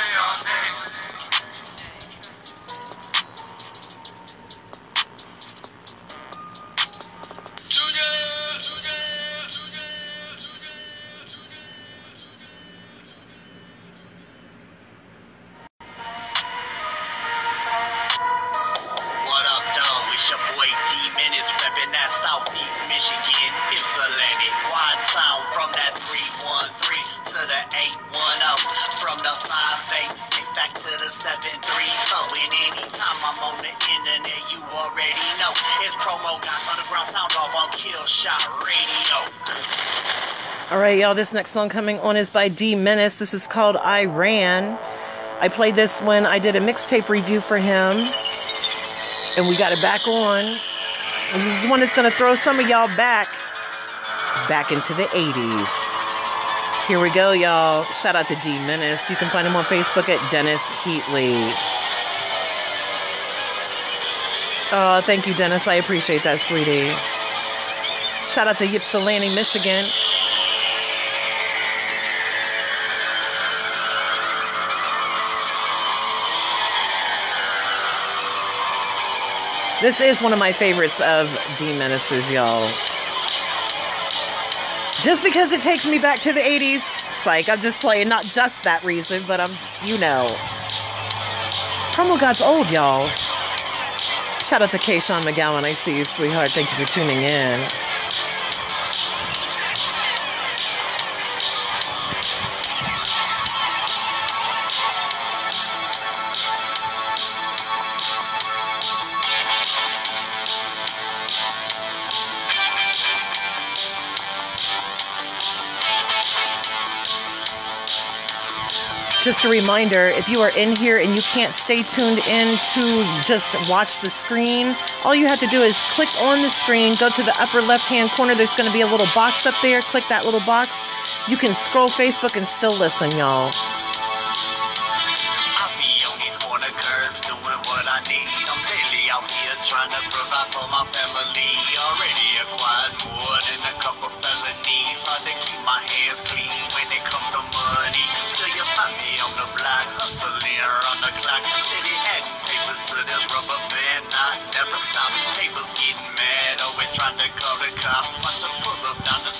Southeast Michigan, Ypsilanti, Watertown, from that three one three to the eight one zero, from the five eight six back to the seven three zero. And anytime I'm on the internet, you already know it's Promo Guys Underground Sound Off on Killshot Radio. All right, y'all, this next song coming on is by D Menace. This is called I Ran. I played this when I did a mixtape review for him, and we got it back on. This is one that's going to throw some of y'all back, back into the eighties. Here we go, y'all. Shout out to D Menace. You can find him on Facebook at Dennis Heatley. Oh, thank you, Dennis. I appreciate that, sweetie. Shout out to Ypsilanti, Michigan. This is one of my favorites of D Menace's, y'all. Just because it takes me back to the eighties. Psych, I'm just playing, not just that reason, but I'm, you know. Promo God's old, y'all. Shout out to Kayshawn McGowan. I see you, sweetheart. Thank you for tuning in. Just a reminder, if you are in here and you can't stay tuned in to just watch the screen, all you have to do is click on the screen, go to the upper left-hand corner. There's going to be a little box up there. Click that little box. You can scroll Facebook and still listen, y'all. I be on these corner curbs doing what I need. I'm daily out here trying to provide for my family. Already acquired more than a couple felonies. Hard to keep my hands clean when it comes to money. Still you find me on the block, hustling around the clock. Steady adding paper to this rubber band. I never stop. Papers getting mad, always trying to call the cops. Watch them pull up down the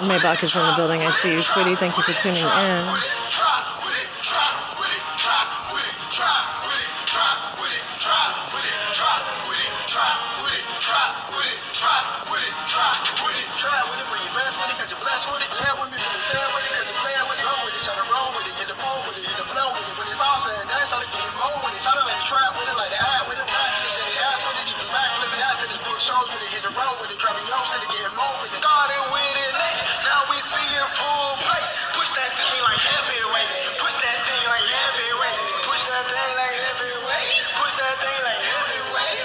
Maybach is in the building. I see you, sweetie. Thank you for tuning in. Shows with it, hit the road with it, driving yo, said it, getting more with it. Started with it late, now we see it full place. Push that thing like heavyweight, push that thing like heavyweight, push that thing like heavyweight, push that thing like heavyweight.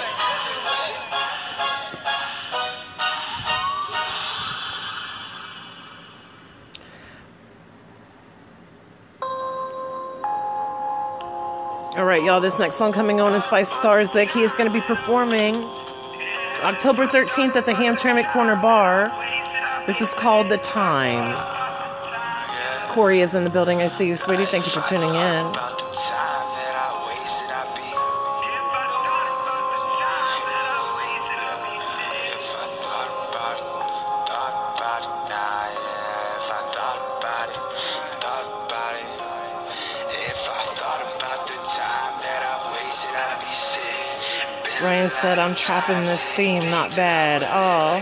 All right, y'all, this next song coming on is by Starzik. He is going to be performing October thirteenth at the Hamtramck Corner Bar. This is called The Time. Corey is in the building. I see you, sweetie. Thank you for tuning in. Ryan said, I'm trapping this theme, not bad. Oh.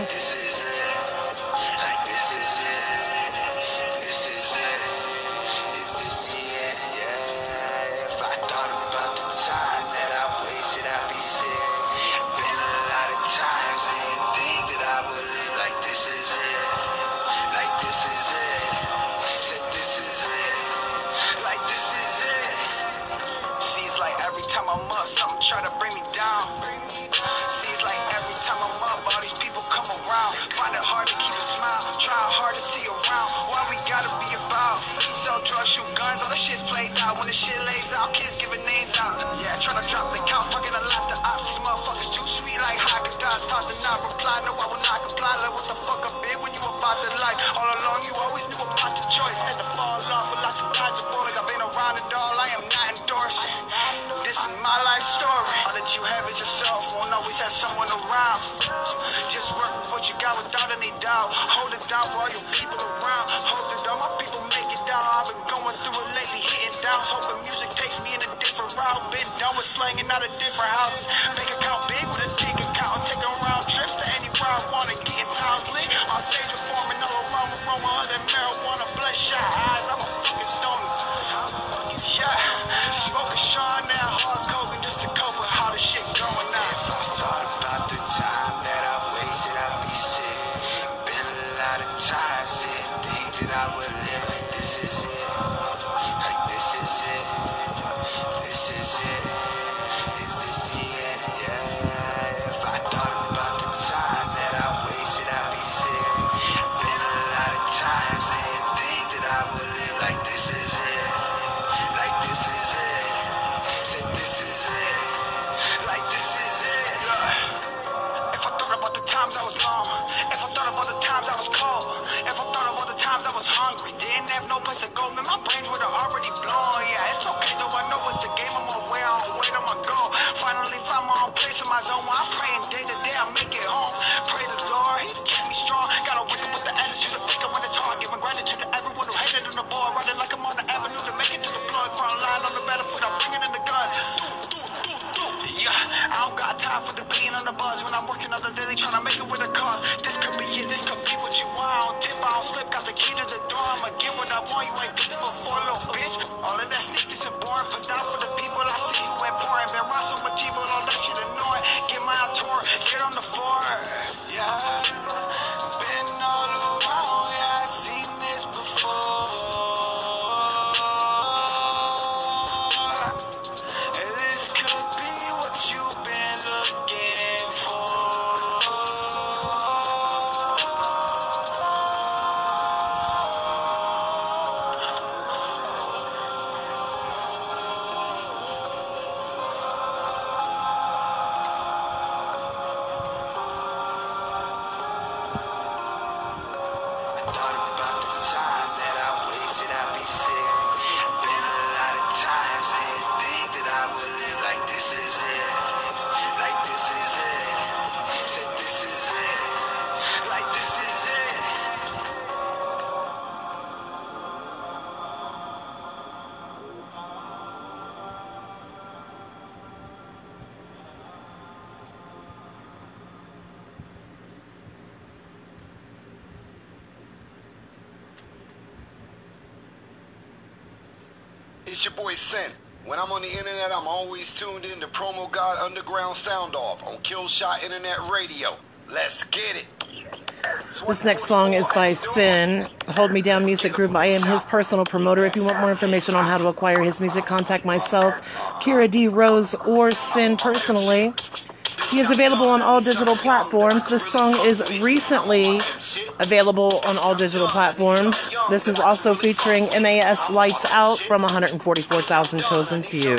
it's your boy Sin. When I'm on the internet, I'm always tuned in to Promo God Underground Sound Off on Killshot Internet Radio. Let's get it. This next song is by Sin, Hold Me Down Music Group. I am his personal promoter. If you want more information on how to acquire his music, contact myself, Kira D. Rose, or Sin personally. He is available on all digital platforms. This song is recently available on all digital platforms. This is also featuring M A S Lights Out from one hundred forty-four thousand chosen few.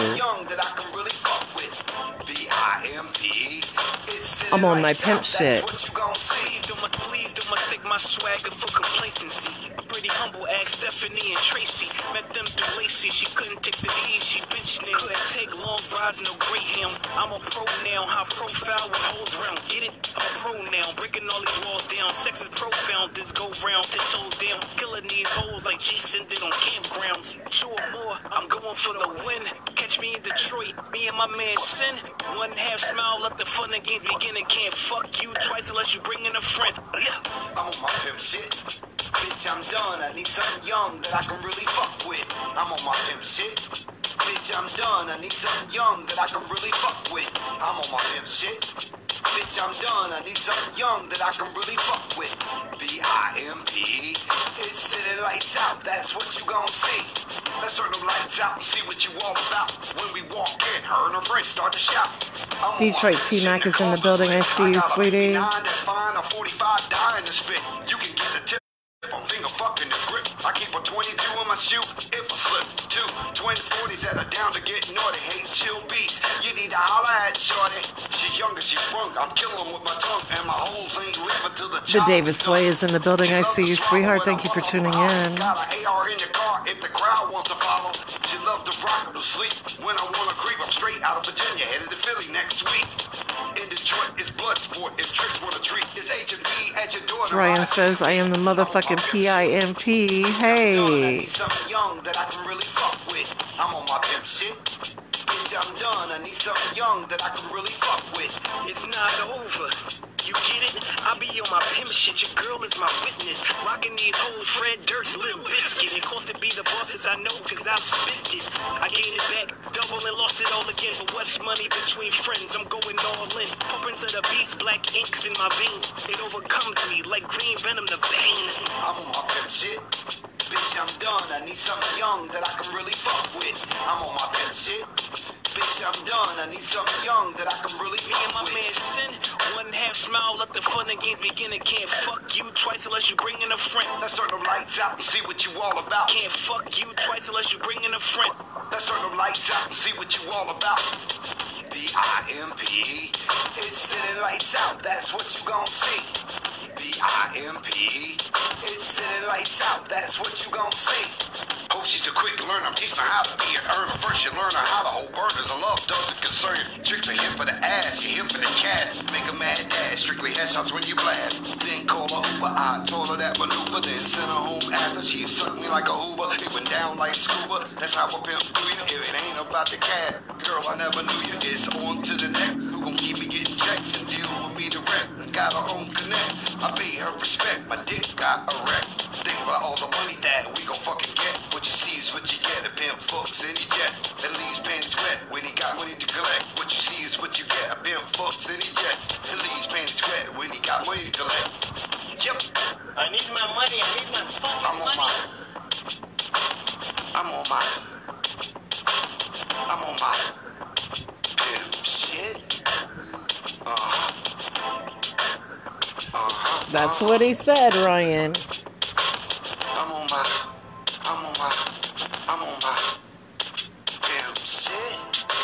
I'm on my pimp shit. Mistake my swagger for complacency. I'm pretty humble, ask Stephanie and Tracy. Met them through Lacey, she couldn't take the ease, she bitch nigga. Couldn't take long rides, no Greyhound. I'm a pro now, high profile with hoes round. Get it? I'm a pro now, breaking all these walls down. Sex is profound, this go round, ten toes down. Killing these hoes like Jason did on campgrounds. Two or more, I'm going for the win. Catch me in Detroit, me and my man Sin. One half smile, let the fun and games begin. And can't fuck you twice unless you bring in a friend. Yeah. I'm on my pimp shit. Bitch, I'm done. I need something young that I can really fuck with. I'm on my pimp shit. Bitch, I'm done. I need something young that I can really fuck with. I'm on my pimp shit. Bitch, I'm done. I need something young that I can really fuck with. B I M P. It's city lights out. That's what you gon' see. Let's turn the lights out and see what you all about. When we walk in, her and her friends start to shout. Detroit T-Mac is in the building. I see you, sweetie. That's fine. A forty-five dying to spit. You can get the tip. I'm finger fucking the grip. I keep a twenty-two in my shoe if I slip. Two twin forties that are down to get naughty. Hate chill beats. You need to holler at shorty. She younger, she sprung. I'm killing with my tongue, and my holes ain't leaving till the The Davis Way is in the building. I see you, sweetheart. Thank you for tuning in. Got an A R in the car if the crowd wants to follow. She loves to rock or to sleep. When I wanna creep, I'm straight out of Virginia, headed to Philly next week. In Detroit, it's blood sport. If tricks wanna treat, it's H and B at your door. Ryan says, I am the motherfucking P I M P. Hey. Something young that I can really fuck with. I'm on my pimp shit. Bitch, I'm done. I need something young that I can really fuck with. It's not over. You get it? I be on my pimp shit. Your girl is my witness. Rocking these old Fred Durst, Lil Biscuit. It cost to be the bosses I know, cause I spent it. I gained it back, double and lost it all again. But what's money between friends? I'm going all in. Pumping to the beats, black inks in my veins. It overcomes me like green venom to bane. I'm on my pimp shit. Bitch, I'm done. I need something young that I can really fuck with. I'm on my pimp shit. Bitch, I'm done. I need something young that I can really fuck with. Me and my man Sin, one half smile, let the fun and games begin. And can't fuck you twice unless you bring in a friend. Let's turn the lights out and see what you all about. Can't fuck you twice unless you bring in a friend. Let's turn the lights out and see what you all about. B I M P. It's city lights out. That's what you gon' see. B I M P. It's city lights out. That's what you gon' see. Hope she's a quick learner. I'm teaching her how to be an earner. First you learn her how to hold burners. A love doesn't concern you. Tricks are here for the ass. You're here for the cat. Make a mad dash. Strictly headshots when you blast. Then call her Uber. I told her that maneuver. Then sent her home after she sucked me like a Hoover. It went down like scuba. That's how a pimp do you. If it ain't about the cat, girl, I never knew you. It's on to the next. Who gon' keep me getting checks and deal with me direct? Got her own connect. I pay her respect. My dick got a wreck. Think about all the money that we gon' fucking get. What you see is what you get. A pimp fucks and he jet. And leaves panties wet when he got money to collect. What you see is what you get. A pimp fucks and he jet. And leaves panties wet when he got money to collect. Yep. I need my money. I need my fucking I'm on money. my. I'm on my. I'm on my. Pimp shit. Uh huh. Uh huh. That's what he said, Ryan. I'm on my, I'm on my, I'm on my pimp shit.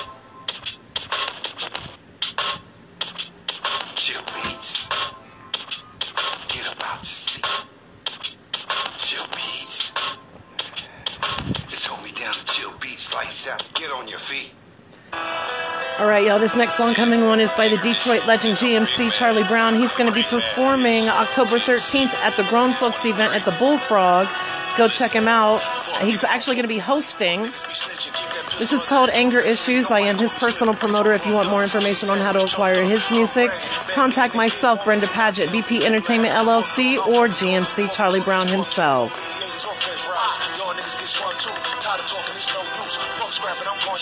Chill beats. Get about to sleep. Chill beats. Just hold me down to chill beats. Lights out. Get on your feet. All right, y'all, this next song coming on is by the Detroit legend G M C Charlie Brown. He's going to be performing October thirteenth at the Grown Folks event at the Bullfrog. Go check him out. He's actually going to be hosting. This is called Anger Issues. I am his personal promoter. If you want more information on how to acquire his music, contact myself, Brenda Padgett, B P Entertainment L L C, or G M C Charlie Brown himself.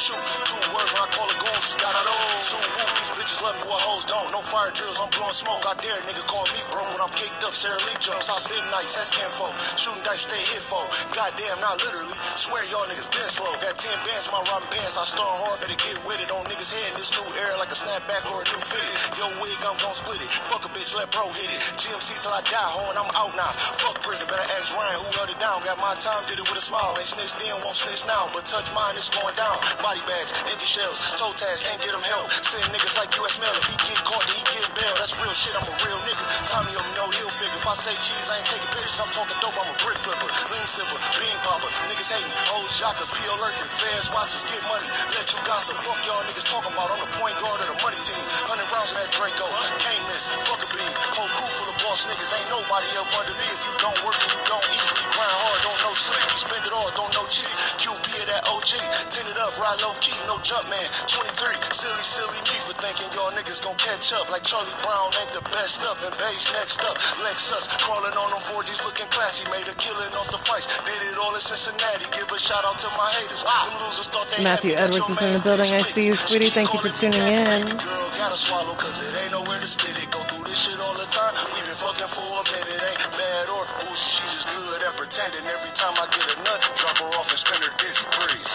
shoot. Two words when I call a goon, she got it all. Soon woo, these bitches love me what hoes don't. No fire drills, I'm blowing smoke. I dare a nigga call me bro when I'm caked up. Sarah Lee jumps, I've been nice, that's kinfolk. Shooting dice, stay hit for. Goddamn, not literally. Swear y'all niggas been slow. Got ten bands in my robbing pants. I start hard, better get with it. On niggas' head in this new era like a snapback or a new fitted. Yo wig, I'm gon' split it. Fuck a bitch, let bro hit it. G M C till I die, ho, and I'm out now. Fuck prison, better ask Ryan who held it down. Got my time, did it with a smile. Ain't snitch then, won't snitch now. But touch mine, it's going down. Body bags, empty shells, toe tags, can't get them help. Send niggas like U S Mail. If he get caught, then he getting bail. That's real shit, I'm a real nigga. Tommy on me, no heel figure. If I say cheese, I ain't taking pictures. I'm talking dope, I'm a brick flipper. Lean sipper, bean popper. Niggas hating, hoes jockers, P O lurking. Fans watchers, get money, let you gossip. Fuck y'all niggas talking about. I'm the point guard of the money team. Hundred rounds in that Draco, can't miss. Fuck a beam, whole crew full of boss niggas. Ain't nobody up under me. If you don't work, then you don't eat. We grind hard, don't no sleep. We spend it all, don't no cheat. Q P of that O G, tinted up, ride low key, no jump man. twenty-three, silly, silly me for thinking y'all niggas gon' catch up. Like Charlie Brown ain't the best up, and bass next up. Lexus, crawling on them four Gs, looking classy. Made a killing off the price. Did it all in Cincinnati. Give a shout out to my haters. Them losers thought they Matthew Edwards is in the building. I see you, sweetie. Thank you for tuning in. Girl, gotta swallow, cause it ain't nowhere to spit it. Go through this shit all the time. We been fucking for a minute. Ain't bad or bullshit. She just good at pretending. Every time I get a nut, drop her off and spin her dizzy breeze.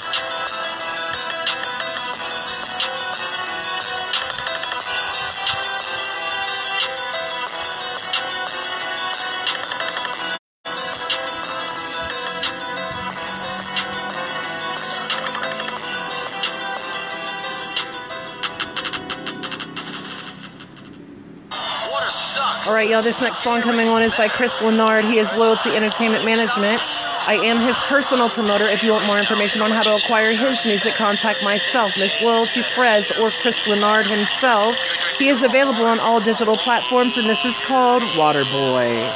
All right, y'all, this next song coming on is by Chris Leonard. He is Loyalty Entertainment Management. I am his personal promoter. If you want more information on how to acquire his music, contact myself, Miss Loyalty Prez, or Chris Leonard himself. He is available on all digital platforms, and this is called Waterboy.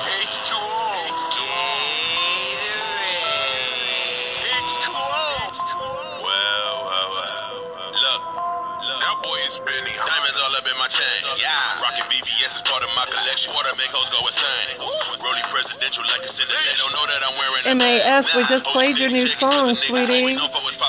M A S, we just played your new song, sweetie.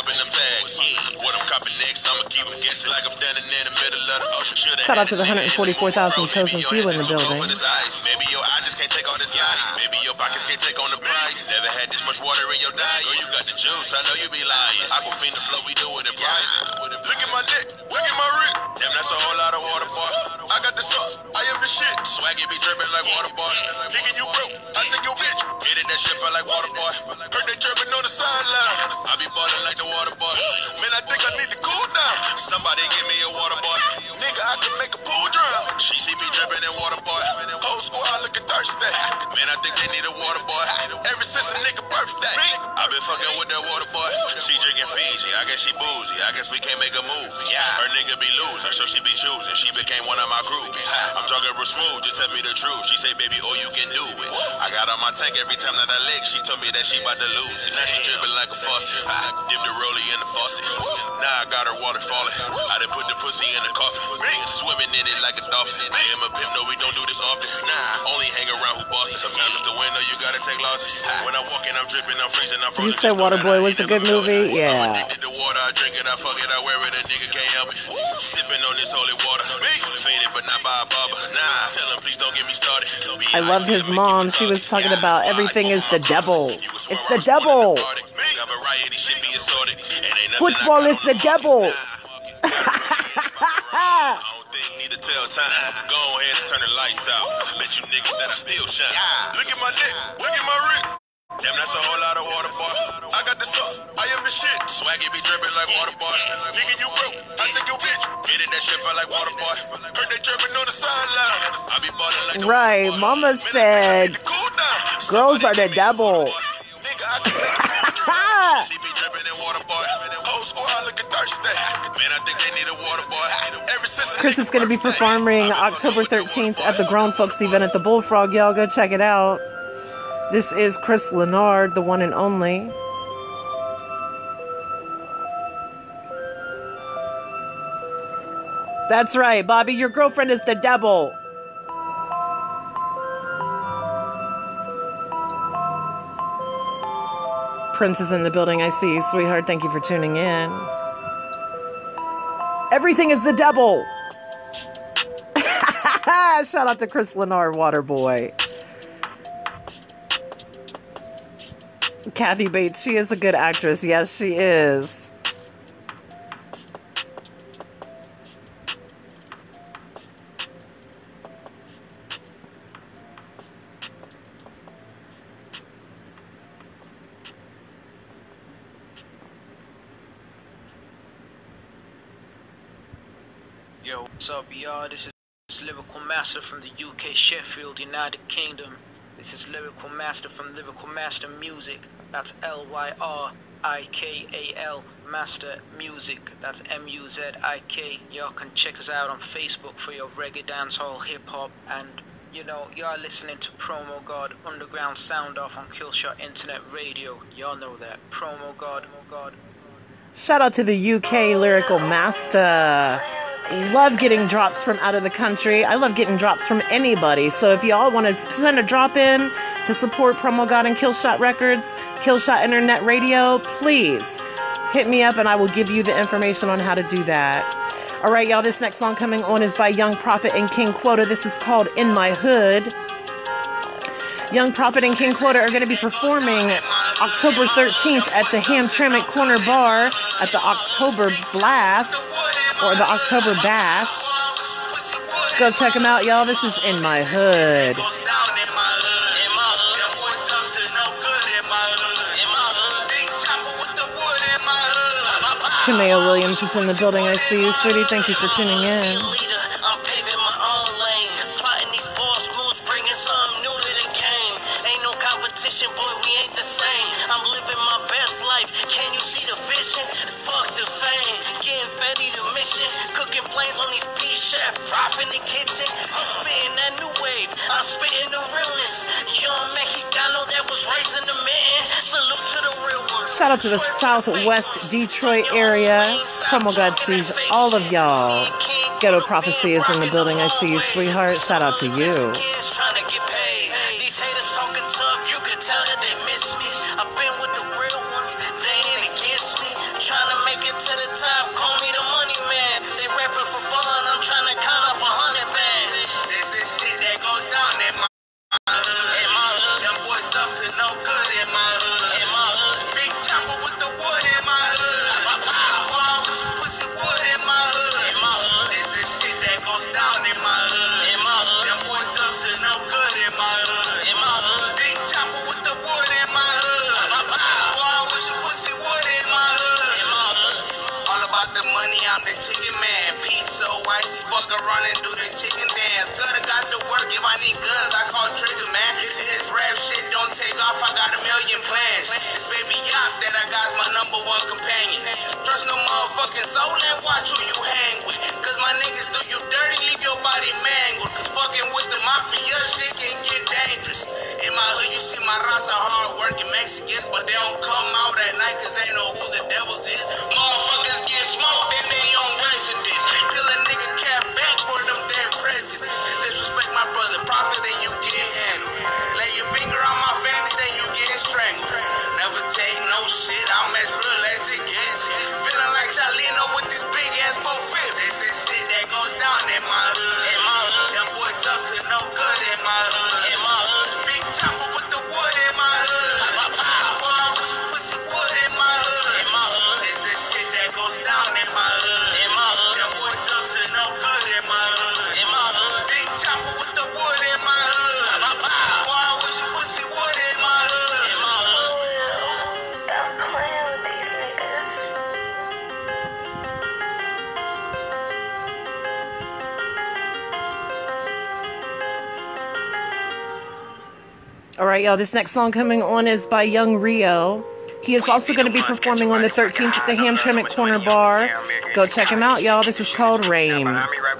Shout out to the one hundred forty-four thousand chosen few in the building. Maybe your eye just can't take all this yachty. Maybe your pockets can't take on the price. Never had this much water in your diet. Girl, you got the juice, I know you be lying. Aquafina flow, we do it in private. Look at my neck, look at my wrist. Damn, that's a whole lot of water, boy. I got the sauce, I am the shit. Swaggy be dripping like water, boy. Nigga, you broke, I take your bitch. Hit it, that shit felt like water, boy. Heard they chirping on the sideline. I be ballin' like the water, boy. Man, I think I need to cool down. Somebody give me a water, boy. Nigga, I can make a pool drown. She see me dripping in water, boy. Whole squad looking thirsty. Man, I think they need a water, boy. Ever since a nigga birthday, I been fucking with that water, boy. She drinking Fiji, I guess she boozy. I guess we can't make a move. Yeah, her nigga be losing, so she be choosing. She became one of my groupies. I'm talking real smooth, just tell me the truth. She say, baby, oh, you can do it. I got on my tank every time that I lick. She told me that she about to lose it. Now she dripping like a faucet. I dip the rollie in the faucet. Now I got her water falling. I done put the pussy in the coffin. Swimming in it like a dolphin. I am a pimp, no, we don't do this often. Nah, only hang around who bosses. Sometimes it's the window, you gotta take losses. When I walk in, I'm dripping, I'm freezing, I'm frozen. You said Waterboy was a good movie? Yeah. The water, I drink it, I fuck it, I wear it, a nigga can't help it. Sipping on this holy water. Faded, but not by a barber. Nah, tell him, please don't get me started. I loved his mom. She was talking about everything is the devil. It's the devil. Football is the devil. Need to tell time. Go ahead and turn the lights out. Bet you niggas that I still shine. Look at my neck, look at my wrist. Damn, that's a whole lot of water, boy. I got the sauce, I am the shit. Swaggy be dripping like water, boy. Nigga, you broke, I take your bitch. Hit it, that shit felt like water, boy. Heard they dripping on the sideline. I be ballin' like the right, mama said girls are the devil. Nigga, I can make a pool she be dripping in water, boy. Whole squad looking thirsty. Man, I think they need a water, boy. Ever since Chris is going to be performing October thirteenth at the Grown Folks event at the Bullfrog. Y'all go check it out. This is Chris Leonard, the one and only. That's right, Bobby. Your girlfriend is the devil. Prince is in the building. I see you, sweetheart. Thank you for tuning in. Everything is the devil. Shout out to Chris Lennar, Waterboy. Kathy Bates, she is a good actress. Yes, she is. Yo, what's up, y'all? This is Lyrical Master from the U K, Sheffield, United Kingdom. This is Lyrical Master from Lyrical Master Music. That's L Y R I K A L, Master Music. That's M U Z I K. Y'all can check us out on Facebook for your reggae, dancehall, hip-hop. And, you know, y'all listening to Promo God, Underground Sound Off on Killshot Internet Radio. Y'all know that. Promo God, Promo God. Shout out to the U K Lyrical Master. Love getting drops from out of the country. I love getting drops from anybody. So if y'all want to send a drop in to support Promo God and Killshot Records, Killshot Internet Radio, please hit me up and I will give you the information on how to do that. All right, y'all, this next song coming on is by Young Prophet and King Quota. This is called In My Hood. Young Prophet and King Quota are going to be performing October thirteenth at the Hamtramck Corner Bar at the October Blast or the October Bash. Go check them out, y'all. This is In My Hood. Kameo Williams is in the building. I see you, sweetie. Thank you for tuning in. Boy, we ain't the same. I'm living my best life. Can you see the vision? Fuck the fame. Getting fatty the mission. Cooking flames on these beef chef. Prop in the kitchen. I'm spitting that new wave. I'm spitting the realness. Young Mexicano that was raising the mitten. Salute to the real ones. Shout out to the Southwest Detroit area. Promo God sees all of y'all. Ghetto Prophecy is in the building. I see you, sweetheart. Shout out to you. All right, y'all, this next song coming on is by Young Rio. He is also going to be performing on the thirteenth at the Hamtramck Corner Bar. Go check him out, y'all. This is called Rain.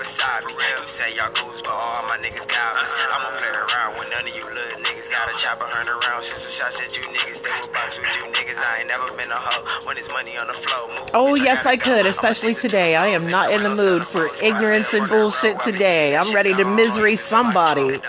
Oh, yes, I could, especially today. I am not in the mood for ignorance and bullshit today. I'm ready to misery somebody.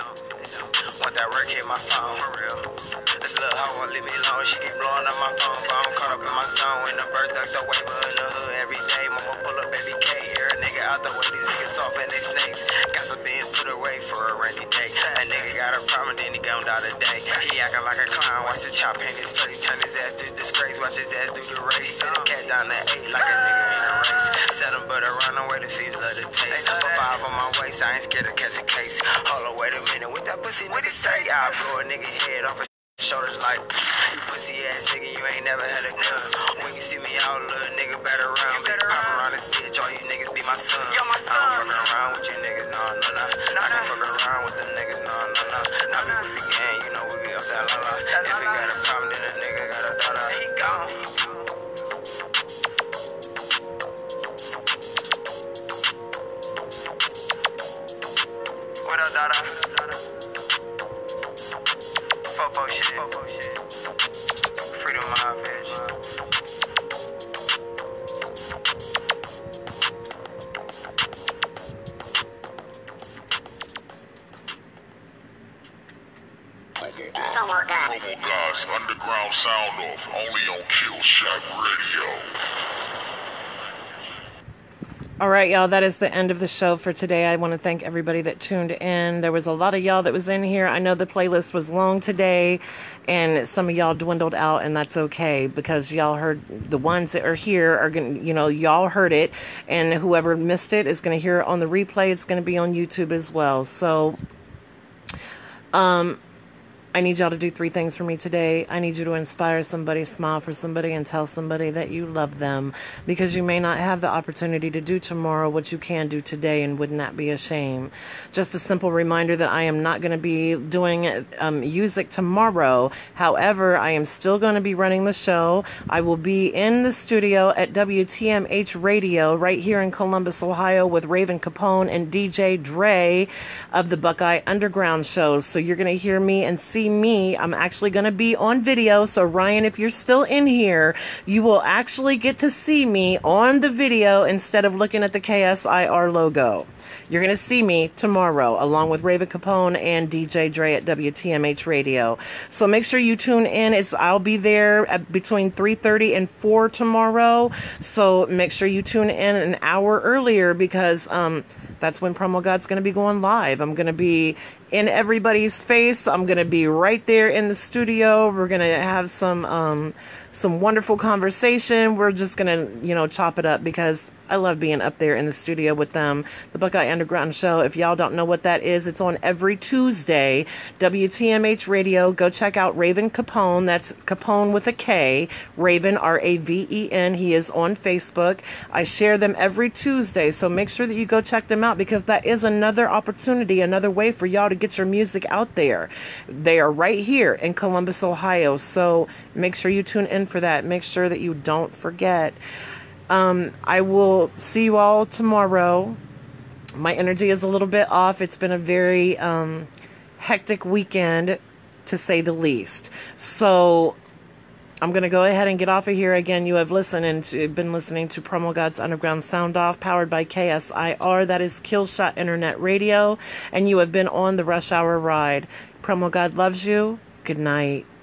and they snakes. Got some being put away for a rainy day. A nigga got a problem, then he gon' die today. He acting like a clown, watch the chop in his face. Turn his ass to disgrace, watch his ass do the race. Sit the cat down to eight like a nigga in a race. Set him but around the way the fiends love the taste. Put five on my waist, I ain't scared to catch a case. Hold on, wait a minute, what that pussy nigga say? I blow a nigga head off his shoulders like, you pussy ass nigga, you ain't never had a gun. When you see me out, little nigga better run. Big pop around this bitch, all you niggas be my sons. I don't fuck around with you niggas, no, no, no. I can't fuck around with them niggas, no, no, no. Now we with the gang, you know we be up that la la. If he got a problem, then a nigga got a da da. He gone. What up, Dada? Popo shit. Popo shit. Freedom Mob, bitch. Promo God's Underground Sound Off, only on Killshot Radio. All right, y'all, that is the end of the show for today. I want to thank everybody that tuned in. There was a lot of y'all that was in here. I know the playlist was long today, and some of y'all dwindled out, and that's okay, because y'all heard, the ones that are here are going to, you know, y'all heard it, and whoever missed it is going to hear it on the replay. It's going to be on YouTube as well. So, um... I need y'all to do three things for me today. I need you to inspire somebody, smile for somebody, and tell somebody that you love them, because you may not have the opportunity to do tomorrow what you can do today, and wouldn't that be a shame? Just a simple reminder that I am not going to be doing um, music tomorrow. However, I am still going to be running the show. I will be in the studio at W T M H Radio right here in Columbus, Ohio, with Raven Capone and D J Dre of the Buckeye Underground shows. So you're going to hear me and see me. I'm actually going to be on video. So Ryan, if you're still in here, you will actually get to see me on the video instead of looking at the K S I R logo. You're going to see me tomorrow along with Raven Capone and D J Dre at W T M H Radio. So make sure you tune in. It's, I'll be there at between three thirty and four tomorrow. So make sure you tune in an hour earlier, because um, that's when Promo God's going to be going live. I'm going to be in everybody's face. I'm going to be right there in the studio. We're going to have some um, some wonderful conversation. We're just going to, you know, chop it up, because I love being up there in the studio with them. The Buckeye Underground Show, if y'all don't know what that is, it's on every Tuesday. W T M H Radio. Go check out Raven Capone. That's Capone with a K. Raven, R A V E N. He is on Facebook. I share them every Tuesday, so make sure that you go check them out, because that is another opportunity, another way for y'all to get your music out there. They are right here in Columbus, Ohio, so make sure you tune in for that. Make sure that you don't forget. Um, I will see you all tomorrow. My energy is a little bit off. It's been a very um, hectic weekend, to say the least. So I'm going to go ahead and get off of here. Again, you have listened and to, been listening to Promo God's Underground Sound Off, powered by K S I R. That is Killshot Internet Radio. And you have been on the Rush Hour Ride. Promo God loves you. Good night.